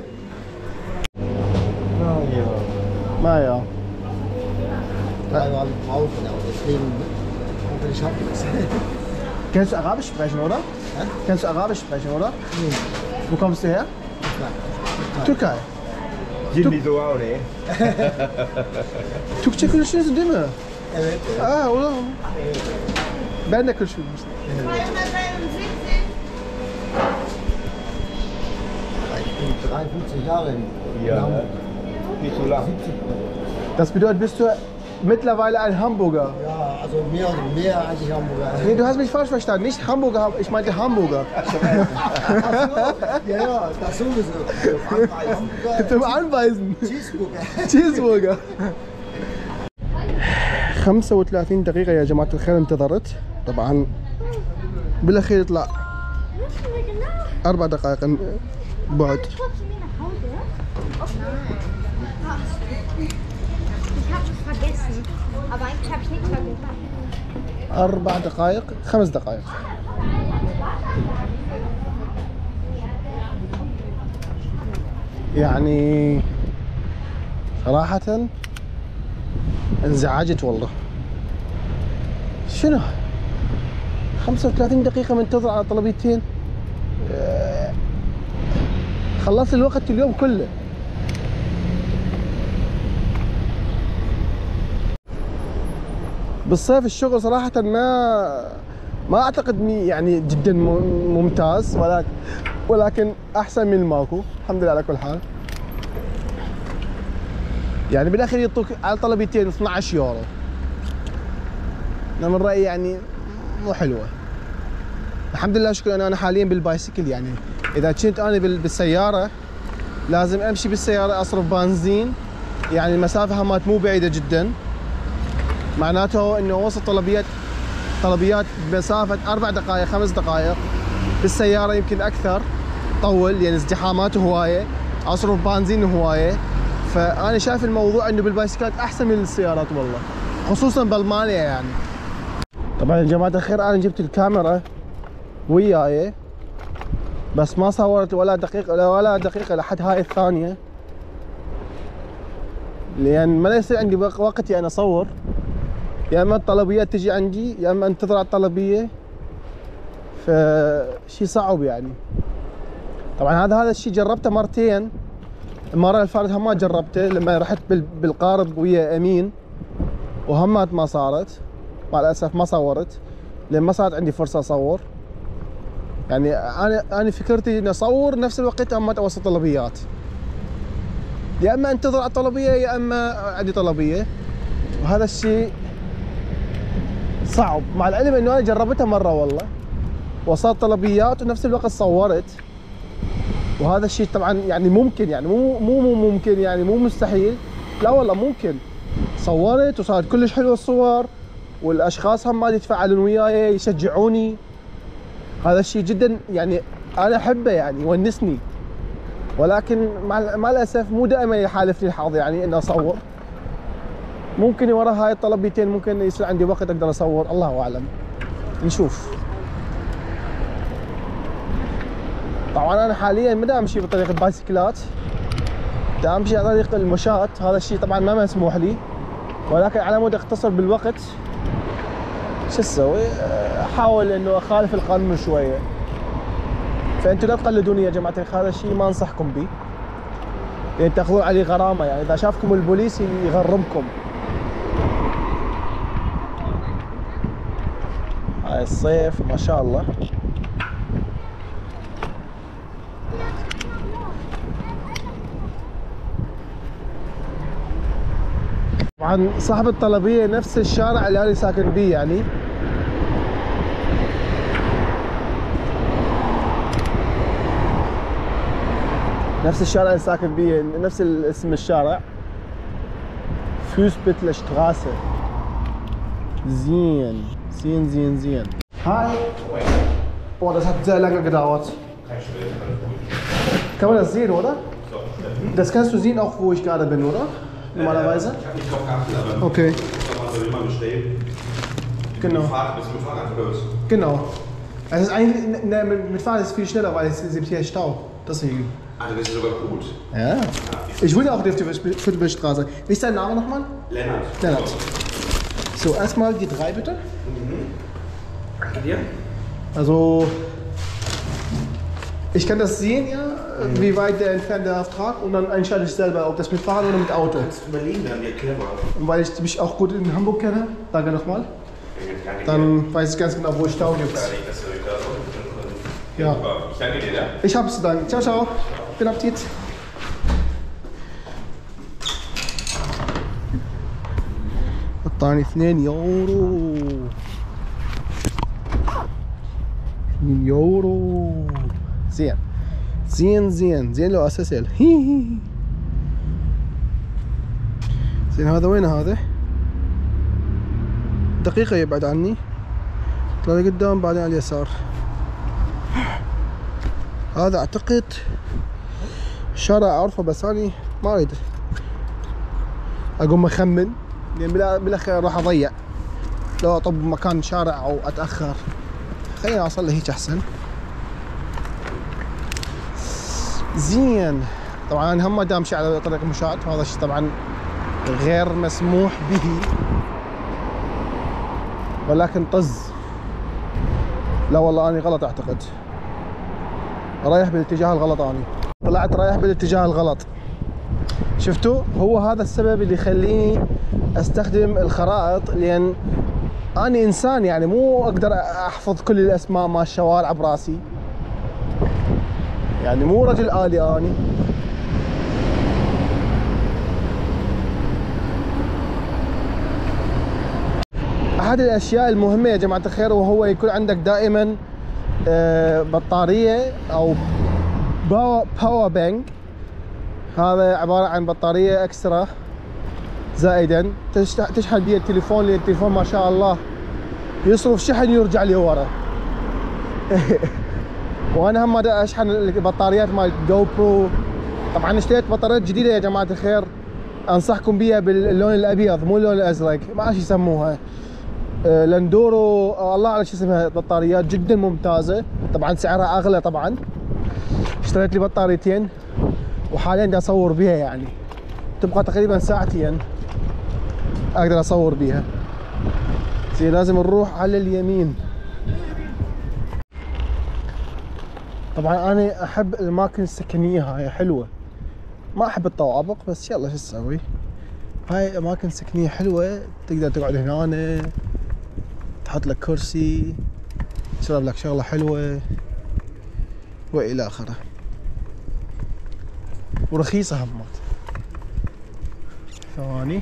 Naja. Naja. Dreimal Pause, aber deswegen hoffe ich habe das. Kannst du Arabisch sprechen, oder? Ja? Kannst du Arabisch sprechen, oder? Nee. Wo kommst du her? Türkei. Jimmy zo oud, hè? Türkçe konuşuyorsun değil mi? Evet. Aa, o da. Ben de konuşuyorum işte. zweihundertdreiundsiebzig. Ich bin dreiundfünfzig Jahre in Ja, Hamburg. nicht so lang. Das bedeutet, bist du mittlerweile ein Hamburger? Ja, also mehr, mehr als ich Hamburger. Nee, du hast mich falsch verstanden. Nicht Hamburger, ich meinte Hamburger. Ja, ja, das sowieso. Hamburger. Zum Anweisen. Cheeseburger. تشيزبرجر. خمسة وثلاثين دقيقة يا جماعة الخير انتظرت. طبعا بالاخير يطلع أربع دقائق بعد. Kommst du mir nach Hause? Nein. Ich habe es vergessen. Aber eigentlich habe ich nichts vergessen. أربع دقائق خمس دقائق. يعني صراحة انزعجت والله. شنو؟ خمسة وثلاثين دقيقة منتظر على طلبيتين. آه، خلصت الوقت اليوم كله. بالصيف الشغل صراحة ما ما اعتقد مي- يعني جدا م- ممتاز، ولكن ولكن احسن من ماكو، الحمد لله على كل حال. يعني بالاخير يعطوك على طلبيتين اثنعش يورو. انا من رايي يعني مو حلوه. الحمد لله شكرا انا انا حاليا بالبايسكل، يعني اذا كنت انا بال- بالسياره لازم امشي بالسياره اصرف بنزين، يعني المسافه همات مو بعيده جدا، معناته انه اوصل طلبيات طلبيات بمسافه اربع دقائق خمس دقائق. بالسياره يمكن اكثر، طول يعني ازدحامات هوايه، اصرف بنزين هوايه. فانا شايف الموضوع انه بالبايسكلات احسن من السيارات والله، خصوصا بالمانيا يعني. طبعا يا جماعه الخير انا جبت الكاميرا وياي، بس ما صورت ولا دقيقه ولا دقيقه لحد هاي الثانيه، لان ما يصير عندي وق- وقتي انا اصور. يا اما الطلبيات تجي عندي يا اما انتظر على الطلبيه، فشي صعب يعني. طبعا هذا هذا الشيء جربته مرتين. المره اللي فاتت هم ما جربته لما رحت بال- بالقارب ويا امين، وهمات ما صارت، مع الاسف ما صورت لان ما صارت عندي فرصه اصور. يعني انا انا فكرتي اني اصور نفس الوقت اما اوصل طلبيات، يا اما انتظر على الطلبيه يا اما عندي طلبيه، وهذا الشيء صعب. مع العلم انه انا جربتها مره والله، وصلت طلبيات ونفس الوقت صورت، وهذا الشيء طبعا يعني ممكن، يعني مو مو مو ممكن، يعني مو مستحيل، لا والله ممكن. صورت وصارت كلش حلوه الصور، والاشخاص هم ما يتفاعلون وياي يشجعوني. هذا الشيء جدا يعني انا احبه، يعني يونسني، ولكن مع مع الاسف مو دائما يحالفني الحظ يعني اني اصور. ممكن ورا هاي الطلبيتين ممكن يصير عندي وقت اقدر اصور، الله اعلم، نشوف. طبعا انا حاليا ما دا امشي بطريق البايسكلات، دا امشي على طريق المشاة. هذا الشيء طبعا ما مسموح لي، ولكن على مود اختصر بالوقت شو اسوي؟ احاول انه اخالف القانون شويه. فانتوا لا تقلدوني يا جماعه الخير، هذا الشيء ما انصحكم به، لان تاخذون عليه غرامه. يعني اذا شافكم البوليس يغرمكم. هاي الصيف ما شاء الله. طبعا صاحب الطلبيه نفس الشارع اللي انا ساكن بيه، يعني نفس الشارع اللي ساكن بيه، نفس اسم الشارع، فوسبتler Straße. زين زين زين زين. Hi. Boah, das hat sehr lange gedauert. Kann man das sehen, oder? Das kannst du sehen, auch wo ich gerade bin, oder? Normalerweise? Ich habe nicht drauf geachtet, aber Okay. das soll immer bestellen. Genau. Fahrrad, bist du mit dem Fahrrad oder was? Genau. Es ist eigentlich, ne, mit, mit Fahrrad ist es viel schneller, weil es gibt hier Stau. Deswegen. Ah, das ist sogar gut. Ja. Ich wohne auch auf der Viertelstraße. Wie ist dein Name nochmal? Lennart. Lennart. So, erstmal die drei bitte. Danke dir. Also, ich kann das sehen, ja, wie weit der entfernt der Auftrag und dann entscheide ich selber, ob das mit Fahrrad oder mit Auto. Kannst du überlegen, dann wir clever. Und weil ich mich auch gut in Hamburg kenne, danke nochmal, Gar nicht dann weiß ich ganz genau, wo es Stau gibt. Gar nicht, dass du da so. Ja. Ich danke dir, ja? Ich hab's zu danken. Ciao, ciao. Guten Appetit. قطعني اثنين يورو اثنين يورو زين زين زين زين لو اساسيل زين. هذا وين هذا؟ دقيقة يبعد عني. طلع لي قدام بعدين على اليسار. هذا اعتقد شارع اعرفه بس اني ما اريد اقوم اخمن لان بالاخير راح اضيع لو اطب مكان شارع او اتاخر. خليني اوصل له هيك احسن. زين. طبعا هم ما دام شيء على طريق مشاة، وهذا الشيء طبعا غير مسموح به، ولكن طز. لا والله اني غلط اعتقد، رايح بالاتجاه الغلط. اني طلعت رايح بالاتجاه الغلط. شفتوا؟ هو هذا السبب اللي يخليني استخدم الخرائط، لان اني انسان يعني مو اقدر احفظ كل الاسماء مال الشوارع براسي، يعني مو رجل آلي اني. احد الاشياء المهمة يا جماعة الخير وهو يكون عندك دائما بطارية او باور بانك. هذا عبارة عن بطارية اكسترا زائدا تشحن بها التليفون، لان التليفون ما شاء الله يصرف شحن يرجع لي ورا. وانا هم اشحن البطاريات مال جو برو. طبعا اشتريت بطاريات جديدة يا جماعة الخير، انصحكم بها باللون الابيض مو اللون الازرق، ما ايش يسموها، لاندورو أو الله على شو اسمها. بطاريات جدا ممتازة، طبعا سعرها اغلى. طبعا اشتريت لي بطاريتين وحاليا بدي اصور بها، يعني تبقى تقريبا ساعتين اقدر اصور بها. زي لازم نروح على اليمين. طبعا انا احب الاماكن السكنية هاي حلوة، ما احب الطوابق بس يلا شو تسوي. هاي اماكن سكنية حلوة، تقدر تقعد هنا، تحط لك كرسي، تشرب لك شغلة حلوة والى اخره، ورخيصة همات. ثواني.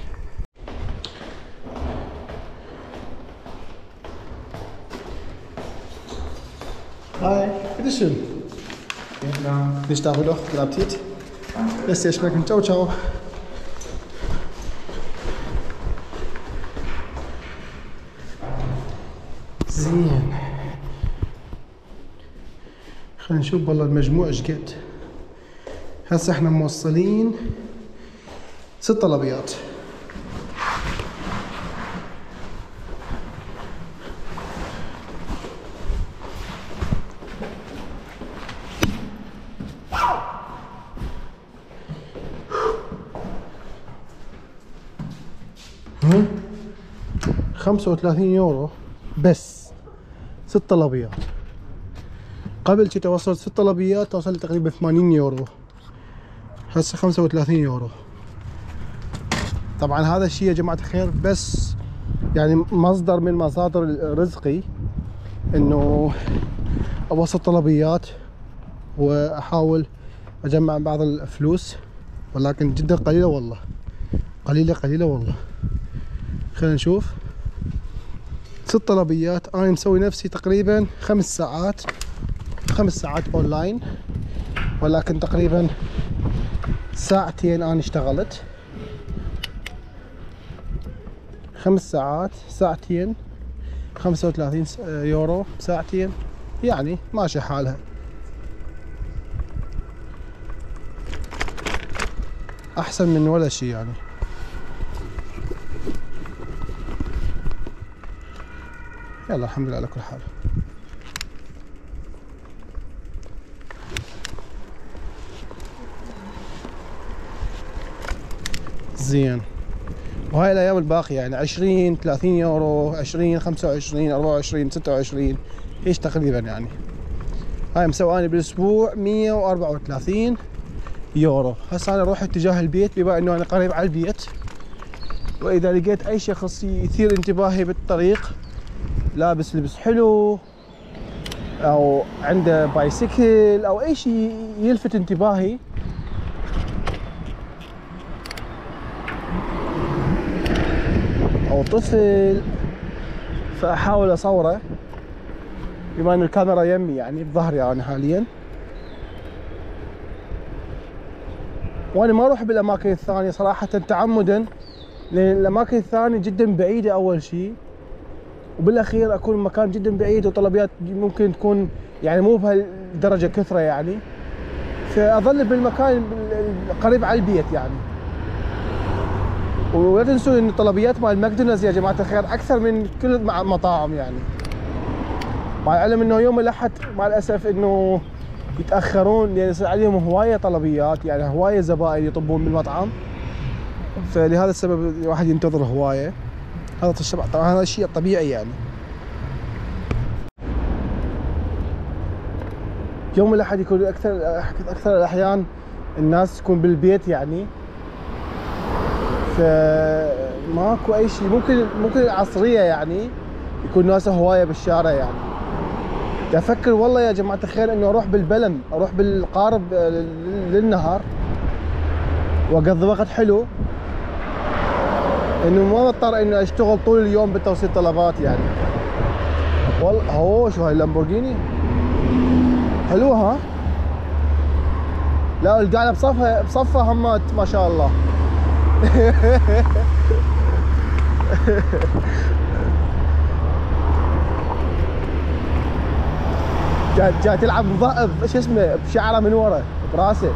Hi, bitteschön. Nicht darüber doch, guten Appetit. Lässt dir schmecken. Ciao, ciao. زين. خلينا نشوف والله المجموع ايش قد. هسه احنا موصلين ست طلبيات. خمسة وثلاثين يورو بس ست طلبيات. قبل كنت اوصل ست طلبيات توصل تقريبا ثمانين يورو، هسه خمسة وثلاثين يورو. طبعا هذا الشيء يا جماعة الخير بس يعني مصدر من مصادر رزقي، انه اوصل طلبيات واحاول اجمع بعض الفلوس، ولكن جدا قليلة والله، قليلة قليلة والله. خلينا نشوف. ست طلبيات، انا مسوي نفسي تقريبا خمس ساعات خمس ساعات اونلاين، ولكن تقريبا ساعتين انا اشتغلت. خمس ساعات ساعتين خمسة وثلاثين يورو ساعتين، يعني ماشي حالها. احسن من ولا شيء يعني. يلا الحمد لله على كل حال. زين. وهاي الايام الباقية يعني عشرين ثلاثين يورو، عشرين خمسة وعشرين أربعة وعشرين ستة وعشرين ايش تقريبا يعني. هاي مسواني بالاسبوع مية وأربعة وثلاثين يورو. هسه انا اروح اتجاه البيت بما انه انا قريب على البيت، واذا لقيت اي شخص يثير انتباهي بالطريق لابس لبس حلو او عنده بايسكل او اي شيء يلفت انتباهي او طفل، فاحاول اصوره بما ان الكاميرا يمي يعني بظهري انا حاليا. وانا ما اروح بالاماكن الثانيه صراحه تعمدا، لان الاماكن الثانيه جدا بعيده اول شيء، وبالاخير اكون مكان جدا بعيد وطلبيات ممكن تكون يعني مو بهالدرجه كثره يعني، فاظل بالمكان القريب على البيت يعني. ولا تنسوا ان طلبيات مال ماكدونالدز يا جماعه الخير اكثر من كل المطاعم يعني، مع العلم انه يوم الاحد مع الاسف انه يتاخرون لان يصير عليهم هوايه طلبيات يعني هوايه زبائن يطبون بالمطعم، فلهذا السبب الواحد ينتظر هوايه. هذا الشبع طبعا هذا الشيء الطبيعي يعني. يوم الاحد يكون اكثر اكثر الاحيان الناس تكون بالبيت يعني، فماكو اي شيء. ممكن ممكن العصريه يعني يكون ناس هوايه بالشارع يعني. افكر والله يا جماعه الخير انه اروح بالبلم، اروح بالقارب للنهار واقضي وقت حلو، انه ما اضطر انه اشتغل طول اليوم بتوصيل طلبات يعني. والله هو شو هاي اللامبورجيني حلوه ها؟ لا القاعده بصفها بصفها همات ما شاء الله. جاي جاي تلعب ضأب شو اسمه بشعره من ورا براسه.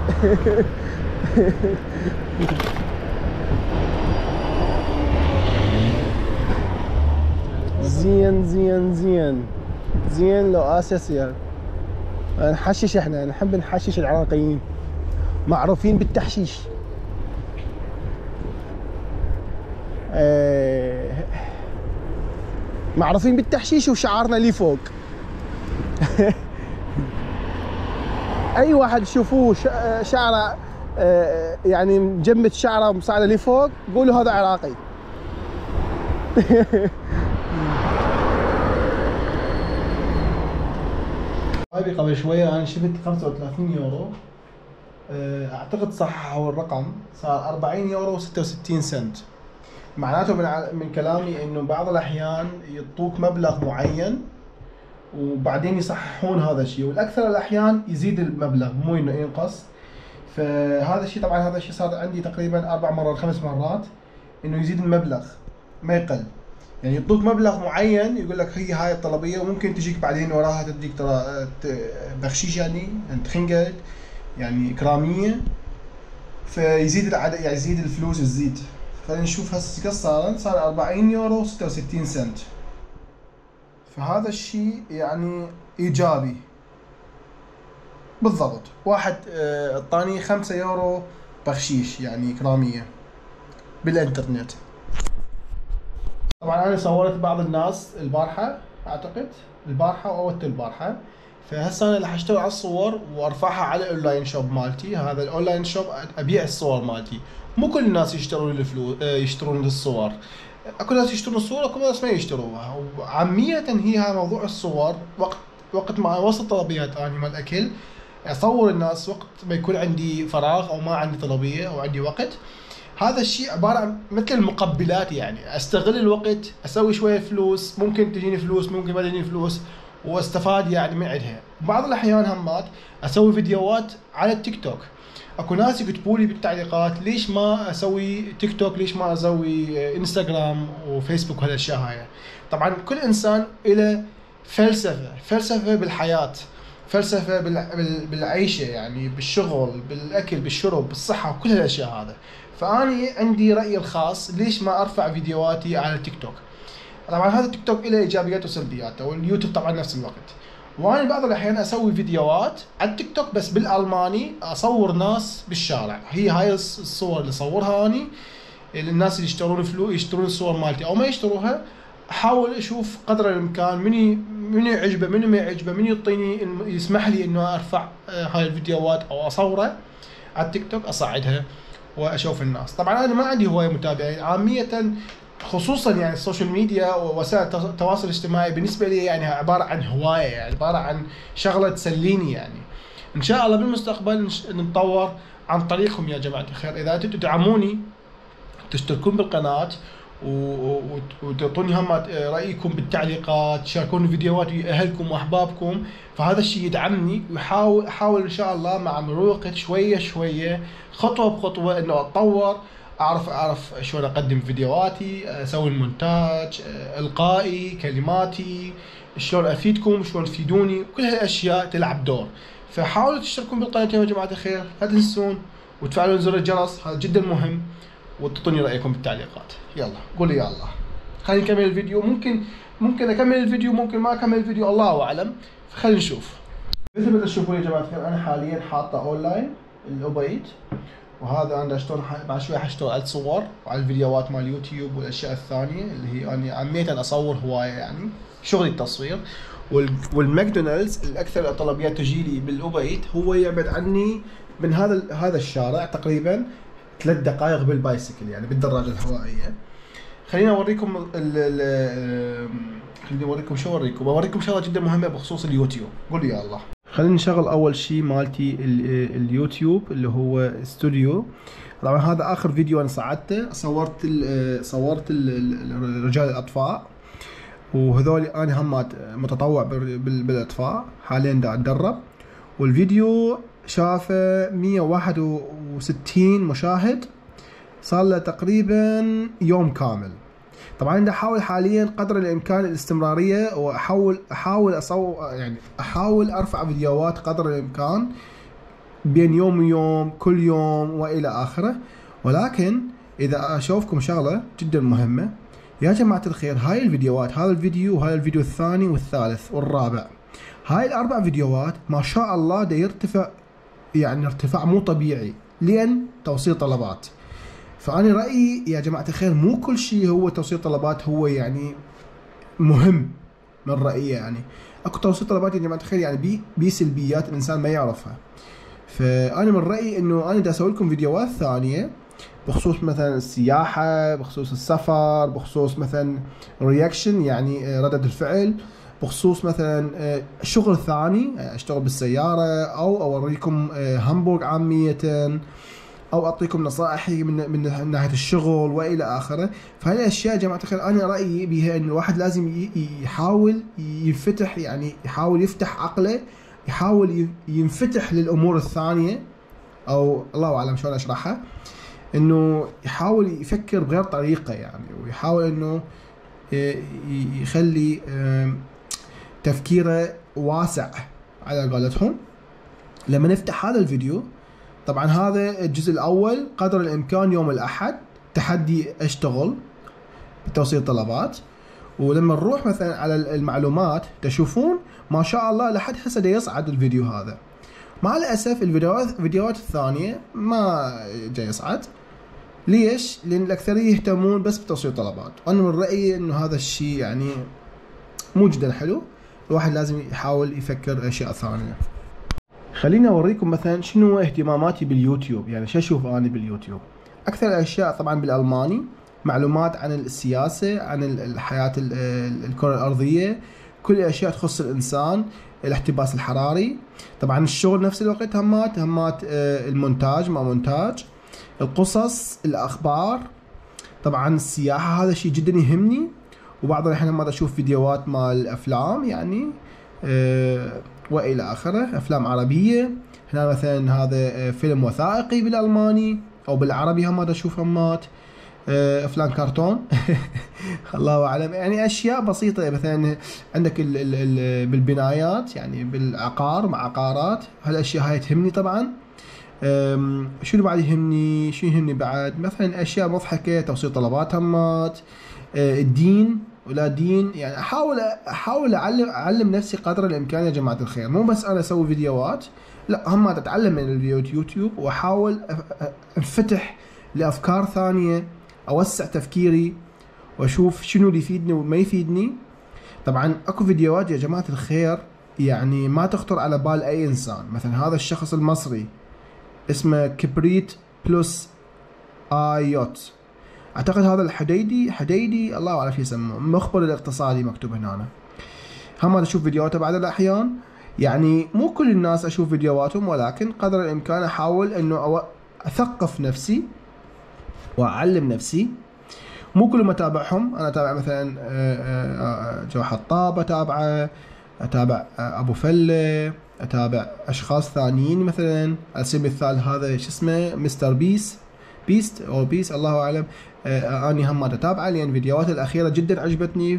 زين زين زين زين. لو اساس يعني نحشش، احنا نحب نحشش العراقيين معروفين بالتحشيش. ايه معروفين بالتحشيش وشعارنا لي فوق. اي واحد تشوفوه شعره يعني مجمد شعره ومصعده لي فوق قولوا هذا عراقي. هاي قبل شويه انا شفت خمسة وثلاثين يورو، اعتقد صححوا الرقم صار أربعين يورو وستة وستين سنت. معناته من, من كلامي انه بعض الاحيان يعطوك مبلغ معين وبعدين يصححون هذا الشيء، والاكثر الاحيان يزيد المبلغ مو انه ينقص. فهذا الشيء طبعا هذا الشيء صار عندي تقريبا اربع مرات خمس مرات انه يزيد المبلغ ما يقل، يعني يعطوك مبلغ معين يقول لك هي هاي الطلبيه وممكن تجيك بعدين وراها تديك ترى بخشيش يعني تخنقل يعني اكراميه، فيزيد العدد يعني يزيد الفلوس تزيد. خلينا نشوف هسه قد صارت، صار أربعين يورو وستة وستين سنت. فهذا الشيء يعني ايجابي بالضبط. واحد اعطاني خمسة يورو بخشيش يعني اكراميه بالانترنت. طبعا انا صورت بعض الناس البارحه اعتقد البارحه او اول البارحه، فهسه انا راح اشتغل على الصور وارفعها على الاونلاين شوب مالتي. هذا الاونلاين شوب ابيع الصور مالتي. مو كل الناس يشترون الفلوس يشترون الصور، اكو ناس يشترون الصور اكو ناس ما يشتروها. وعاميه هي هذا موضوع الصور. وقت وقت ما اوصل طلبيات اني مال اكل اصور الناس وقت ما يكون عندي فراغ او ما عندي طلبيه او عندي وقت. هذا الشيء عباره عن مثل المقبلات يعني، استغل الوقت اسوي شويه فلوس، ممكن تجيني فلوس ممكن ما تجيني فلوس واستفاد يعني من عندها. بعض الاحيان همات اسوي فيديوهات على التيك توك. اكو ناس يكتبوا لي بالتعليقات ليش ما اسوي تيك توك، ليش ما اسوي انستغرام وفيسبوك وهالاشياء هاي. طبعا كل انسان له فلسفه فلسفه بالحياه، فلسفه بالعيشه يعني، بالشغل، بالاكل، بالشرب، بالصحه، كل هالاشياء هذا. فاني عندي رايي الخاص، ليش ما ارفع فيديوهاتي على التيك توك؟ طبعا هذا التيك توك له ايجابيات وسلبيات، واليوتيوب طبعا نفس الوقت. وانا بعض الاحيان اسوي فيديوهات على التيك توك بس بالالماني، اصور ناس بالشارع. هي هاي الصور اللي اصورها اني، الناس اللي يشترون فلوس يشترون الصور مالتي او ما يشتروها، احاول اشوف قدر الامكان مني مني يعجبه مني ما يعجبه، مني يعطيني يسمح لي انه ارفع هاي الفيديوهات او اصورها على التيك توك، اصعدها واشوف الناس. طبعا انا ما عندي هوايه متابعين عاميه، خصوصا يعني السوشيال ميديا ووسائل التواصل الاجتماعي بالنسبه لي يعني عباره عن هوايه، يعني عباره عن شغله تسليني. يعني ان شاء الله بالمستقبل نتطور عن طريقكم يا جماعه الخير. اذا انتم تدعموني تشتركون بالقناه وتعطوني هم رايكم بالتعليقات، تشاركون فيديوهات ويا اهلكم واحبابكم، فهذا الشيء يدعمني، ويحاول احاول ان شاء الله مع مرور الوقت شويه شويه خطوه بخطوه انه اتطور، اعرف اعرف شلون اقدم فيديوهاتي، اسوي المونتاج، القائي، كلماتي، شلون افيدكم، شلون تفيدوني، كل هالاشياء تلعب دور. فحاولوا تشتركون بالقناه يا جماعه الخير، لا تنسون وتفعلون زر الجرس، هذا جدا مهم، وتعطوني رايكم بالتعليقات. يلا قولوا يا الله. خلينا نكمل الفيديو، ممكن ممكن اكمل الفيديو، ممكن ما اكمل الفيديو، الله اعلم. فخلينا نشوف. مثل ما تشوفون يا جماعه الخير، انا حاليا حاطه اونلاين الاوبر ايت، وهذا انا اشتغل بعد شوي حاشتغل على الصور وعلى الفيديوهات مال اليوتيوب والاشياء الثانيه اللي هي انا عميت اصور هوايه، يعني شغلي التصوير. والماكدونالدز الاكثر طلبيات تجي لي بالاوبر ايت هو يبعد عني من هذا هذا الشارع تقريبا ثلاث دقائق بالبايسكل، يعني بالدراجه الهوائيه. خليني اوريكم ال خليني اوريكم شو اوريكم اوريكم شغله جدا مهمه بخصوص اليوتيوب. قولوا يا الله. خلينا نشغل اول شيء مالتي اليوتيوب اللي هو استوديو. طبعا هذا اخر فيديو انا صعدته، صورت ال صورت ال رجال الاطفاء، وهذول انا هم متطوع بالاطفاء، حاليا دا اتدرب. والفيديو شافه مية وواحد وستين مشاهد، صار له تقريبا يوم كامل. طبعا انا احاول حاليا قدر الامكان الاستمراريه، واحاول احاول اصور يعني احاول ارفع فيديوهات قدر الامكان بين يوم ويوم، كل يوم والى اخره. ولكن اذا اشوفكم شغله جدا مهمه يا جماعه الخير، هاي الفيديوهات، هذا الفيديو وهذا الفيديو الثاني والثالث والرابع، هاي الاربع فيديوهات ما شاء الله دا يرتفع، يعني ارتفاع مو طبيعي، لين توصيل طلبات. فأنا رأيي يا جماعة الخير مو كل شيء هو توصيل طلبات هو يعني مهم من رأيي. يعني اكو توصيل طلبات يا جماعة الخير يعني بي بي سلبيات الانسان ما يعرفها. فأنا من رأيي انه انا دا اسوي لكم فيديوهات ثانية بخصوص مثلا السياحة، بخصوص السفر، بخصوص مثلا رياكشن يعني ردة الفعل، بخصوص مثلا شغل ثاني اشتغل بالسيارة، او اوريكم هامبورغ عامية، او اعطيكم نصائحي من من ناحيه الشغل والى اخره. فهاي الاشياء يا جماعه الخير انا رايي بها ان الواحد لازم يحاول ينفتح، يعني يحاول يفتح عقله، يحاول ينفتح للامور الثانيه، او الله اعلم شلون اشرحها، انه يحاول يفكر بغير طريقه يعني، ويحاول انه يخلي تفكيره واسع على قولتهم. لما نفتح هذا الفيديو، طبعا هذا الجزء الاول قدر الامكان يوم الاحد تحدي اشتغل بتوصيل طلبات. ولما نروح مثلا على المعلومات تشوفون ما شاء الله لحد هسه دا يصعد الفيديو هذا. مع الاسف الفيديوهات الفيديوهات الثانيه ما جاي يصعد. ليش؟ لان الاكثريه يهتمون بس بتوصيل طلبات. انا من رايي انه هذا الشيء يعني مو جدا حلو، الواحد لازم يحاول يفكر اشياء ثانيه. خليني اوريكم مثلا شنو اهتماماتي باليوتيوب، يعني شو اشوف انا باليوتيوب. اكثر الاشياء طبعا بالالماني، معلومات عن السياسه، عن الحياه الكره الارضيه، كل الاشياء تخص الانسان، الاحتباس الحراري، طبعا الشغل نفس الوقت، همات همات المونتاج ما مونتاج، القصص، الاخبار، طبعا السياحه، هذا شيء جدا يهمني. وبعض الاحيان ما اشوف فيديوهات مال الافلام يعني أه والى اخره، افلام عربيه. هنا مثلا هذا فيلم وثائقي بالالماني او بالعربي هم اشوف همات. آه، افلام كرتون الله اعلم، يعني اشياء بسيطه. مثلا عندك ال ال ال بالبنايات، يعني بالعقار مع عقارات، هالاشياء هاي تهمني طبعا. أم، شنو بعد يهمني؟ شنو يهمني بعد؟ مثلا اشياء مضحكه، توصيل طلبات همات، أه، الدين ولا دين. يعني احاول احاول اعلم اعلم نفسي قدر الامكان يا جماعه الخير، مو بس انا اسوي فيديوهات، لا هم اتعلم من اليوتيوب واحاول انفتح لافكار ثانيه، اوسع تفكيري واشوف شنو اللي يفيدني وما يفيدني. طبعا اكو فيديوهات يا جماعه الخير يعني ما تخطر على بال اي انسان. مثلا هذا الشخص المصري اسمه كبريت بلس ايوت، اعتقد هذا الحديدي حديدي الله اعرف يسموه، مخبر الاقتصادي مكتوب هنا. هم اشوف فيديوهاته بعض الاحيان، يعني مو كل الناس اشوف فيديوهاتهم، ولكن قدر الامكان احاول انه اثقف نفسي واعلم نفسي. مو كل ما اتابعهم، انا اتابع مثلا جو حطاب، اتابعه، اتابع ابو فله، اتابع اشخاص ثانيين. مثلا على سبيل المثال هذا شو اسمه مستر بيس بيست او بيس الله اعلم، اني هم اتابعه لان فيديوهاته الاخيره جدا عجبتني،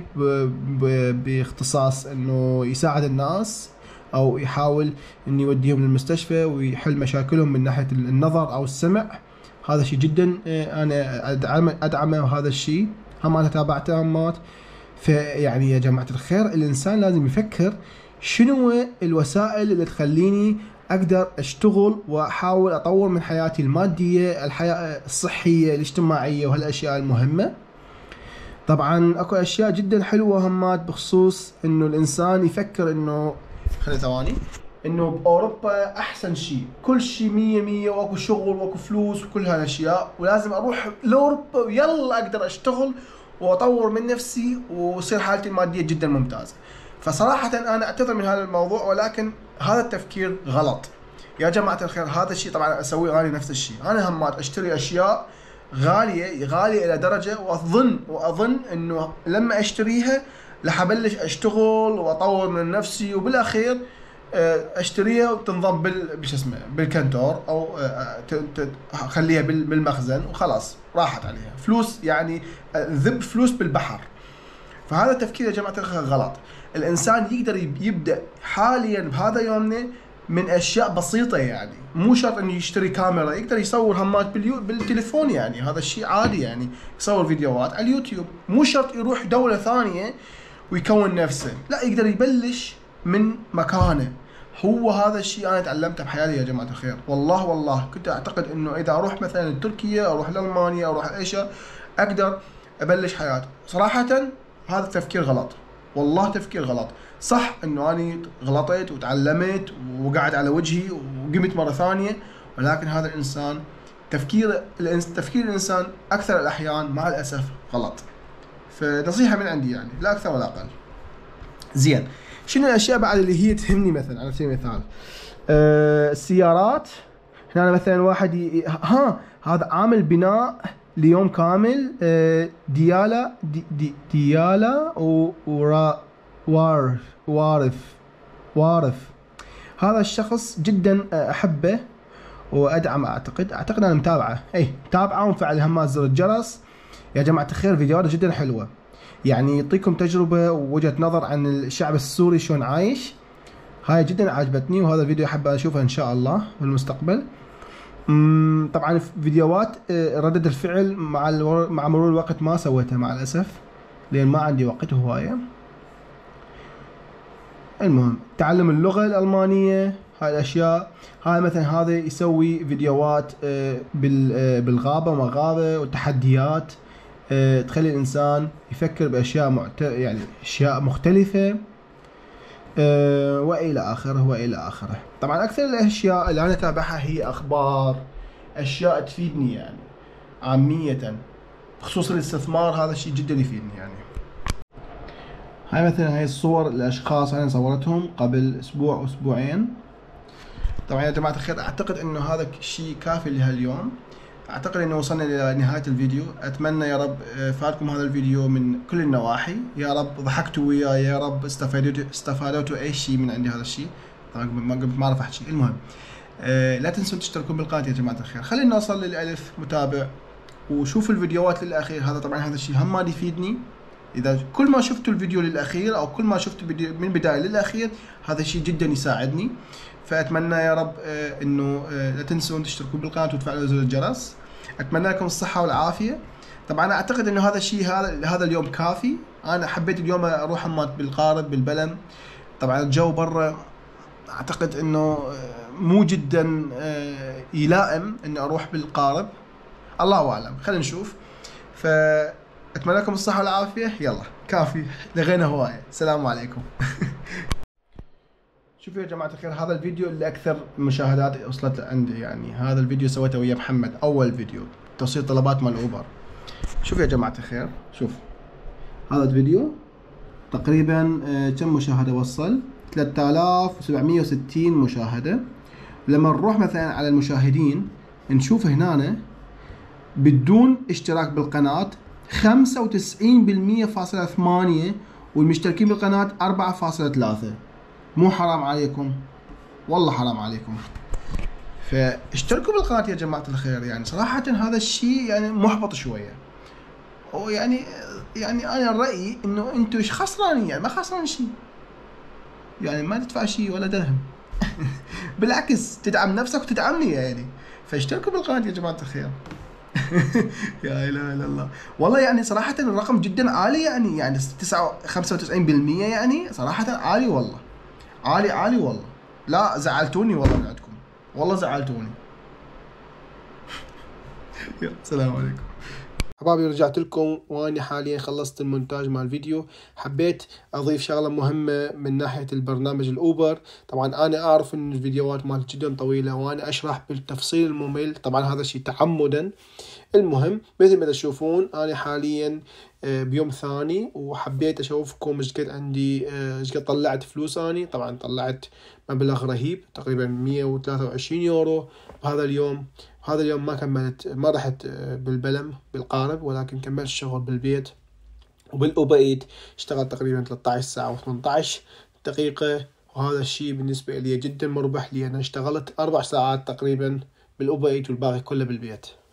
باختصاص انه يساعد الناس او يحاول انه يوديهم للمستشفى ويحل مشاكلهم من ناحيه النظر او السمع. هذا شيء جدا انا ادعمه ادعمه هذا الشيء، هم انا تابعته همات. فيعني يا جماعه الخير الانسان لازم يفكر شنو الوسائل اللي تخليني اقدر اشتغل واحاول اطور من حياتي الماديه، الحياه الصحيه، الاجتماعيه، وهالاشياء المهمه. طبعا اكو اشياء جدا حلوه همات بخصوص انه الانسان يفكر انه خلي ثواني انه باوروبا احسن شيء، كل شيء مية مية، واكو شغل واكو فلوس وكل هالاشياء، ولازم اروح لاوروبا ويلا اقدر اشتغل واطور من نفسي ويصير حالتي الماديه جدا ممتازه. فصراحه انا اعتذر من هذا الموضوع، ولكن هذا التفكير غلط يا جماعه الخير. هذا الشيء طبعا اسويه انا نفس الشيء، انا همات اشتري اشياء غاليه غاليه الى درجه، واظن واظن انه لما اشتريها راح ابلش اشتغل واطور من نفسي، وبالاخير اشتريها وتنضم بال بش اسمه بالكنتور، او اخليها بالمخزن وخلاص راحت عليها فلوس، يعني ذب فلوس بالبحر. فهذا التفكير يا جماعه الخير غلط. الانسان يقدر يبدا حاليا بهذا يومنا من اشياء بسيطه، يعني مو شرط انه يشتري كاميرا، يقدر يصور همات باليو بالتليفون، يعني هذا الشيء عادي، يعني يصور فيديوهات على اليوتيوب، مو شرط يروح دوله ثانيه ويكون نفسه، لا يقدر يبلش من مكانه. هو هذا الشيء انا تعلمته بحياتي يا جماعه الخير، والله والله كنت اعتقد انه اذا اروح مثلا تركيا، اروح لالمانيا، اروح ايشيا، اقدر ابلش حياتي. صراحه هذا التفكير غلط، والله تفكير غلط. صح انه اني غلطت وتعلمت وقعد على وجهي وقمت مره ثانيه، ولكن هذا الانسان تفكير تفكير الانسان اكثر الاحيان مع الاسف غلط. فنصيحه من عندي يعني، لا اكثر ولا اقل. زين، شنو الاشياء بعد اللي هي تهمني؟ مثلا على سبيل المثال أه السيارات. هنا مثلا واحد ي... ها هذا عامل بناء ليوم كامل، أه ديالا دي دي ديالا ورا وارف وارف وارف هذا الشخص جدا احبه وادعمه. اعتقد اعتقد انا متابعه، اي متابعه ومفعل همات زر الجرس. يا جماعه الخير فيديوهاته جدا حلوه، يعني يعطيكم تجربه ووجهه نظر عن الشعب السوري شلون عايش. هاي جدا عجبتني، وهذا الفيديو احب اشوفه ان شاء الله في المستقبل. طبعا فيديوهات ردة الفعل مع مع مرور الوقت ما سويتها مع الاسف، لان ما عندي وقت هوايه. المهم تعلم اللغه الالمانيه، هاي الاشياء. هاي مثلا هذا يسوي فيديوهات بالغابه وما غابه وتحديات تخلي الانسان يفكر باشياء معت... يعني اشياء مختلفه والى اخره والى اخره. طبعا اكثر الاشياء اللي انا اتابعها هي اخبار، اشياء تفيدني يعني عاميه بخصوص الاستثمار. هذا الشيء جدا يفيدني يعني. هاي مثلا هاي الصور الاشخاص انا صورتهم قبل اسبوع او اسبوعين. طبعا يا جماعه الخير اعتقد انه هذا الشيء كافي لهاليوم. اعتقد انه وصلنا الى نهايه الفيديو. اتمنى يا رب فادكم هذا الفيديو من كل النواحي، يا رب ضحكتوا وياي، يا رب استفادتوا استفادتوا اي شيء من عندي هذا الشيء. طبعا ما قبل ما اعرف احكي شيء. المهم لا تنسوا تشتركون بالقناه يا جماعه الخير. خلينا نوصل للألف متابع وشوفوا الفيديوهات للاخير. هذا طبعا هذا الشيء هم ما يفيدني. اذا كل ما شفتوا الفيديو للاخير او كل ما شفتوا الفيديو من البدايه للاخير هذا الشيء جدا يساعدني. فاتمنى يا رب آه انه آه لا تنسون تشتركوا بالقناه وتفعلوا زر الجرس. اتمنى لكم الصحه والعافيه. طبعا اعتقد انه هذا الشيء هذا هذا اليوم كافي. انا حبيت اليوم اروح حمات بالقارب بالبلم. طبعا الجو برا اعتقد انه مو جدا يلائم اني اروح بالقارب، الله اعلم، خلينا نشوف. فاتمنى لكم الصحه والعافيه. يلا كافي، لغينا هوايه. السلام عليكم. شوفوا يا جماعه الخير، هذا الفيديو اللي اكثر مشاهدات وصلت عندي، يعني هذا الفيديو سويته ويا محمد، اول فيديو توصيل طلبات مال اوبر. شوف يا جماعه الخير، شوف هذا الفيديو تقريبا كم مشاهده وصل؟ ثلاثة آلاف وسبعمية وستين مشاهده. لما نروح مثلا على المشاهدين نشوف هنا بدون اشتراك بالقناه خمسة وتسعين بالمية فاصلة ثمانية، والمشتركين بالقناه أربعة فاصلة ثلاثة. مو حرام عليكم؟ والله حرام عليكم. فاشتركوا بالقناه يا جماعه الخير. يعني صراحه هذا الشيء يعني محبط شويه. ويعني يعني انا رايي انه انتم ايش خسرانين؟ يعني ما خسران شيء، يعني ما تدفع شيء ولا درهم. بالعكس تدعم نفسك وتدعمني يعني. فاشتركوا بالقناه يا جماعه الخير. يا اله الا الله. والله يعني صراحه الرقم جدا عالي، يعني يعني خمسة وتسعين بالمية يعني صراحه عالي، والله عالي عالي والله. لا زعلتوني والله من عندكم، والله زعلتوني. يلا السلام عليكم حبايبي. رجعت لكم واني حاليا خلصت المونتاج مال الفيديو. حبيت اضيف شغله مهمه من ناحيه البرنامج الاوبر. طبعا انا اعرف ان الفيديوهات مالت جدا طويله وانا اشرح بالتفصيل الممل، طبعا هذا الشيء تعمدا. المهم مثل ما تشوفون انا حاليا بيوم ثاني، وحبيت اشوفكم ايش قد عندي، ايش قد طلعت فلوس. اني طبعا طلعت مبلغ رهيب تقريبا مية وثلاثة وعشرين يورو بهذا اليوم. هذا اليوم ما كملت، ما رحت بالبلم بالقارب، ولكن كملت الشغل بالبيت وبالأوبر إيت. اشتغلت تقريبا ثلاثة عشر ساعة وثمانية عشر دقيقة، وهذا الشيء بالنسبة لي جدا مربح لي. أنا اشتغلت أربع ساعات تقريبا بالأوبر إيت والباقي كله بالبيت.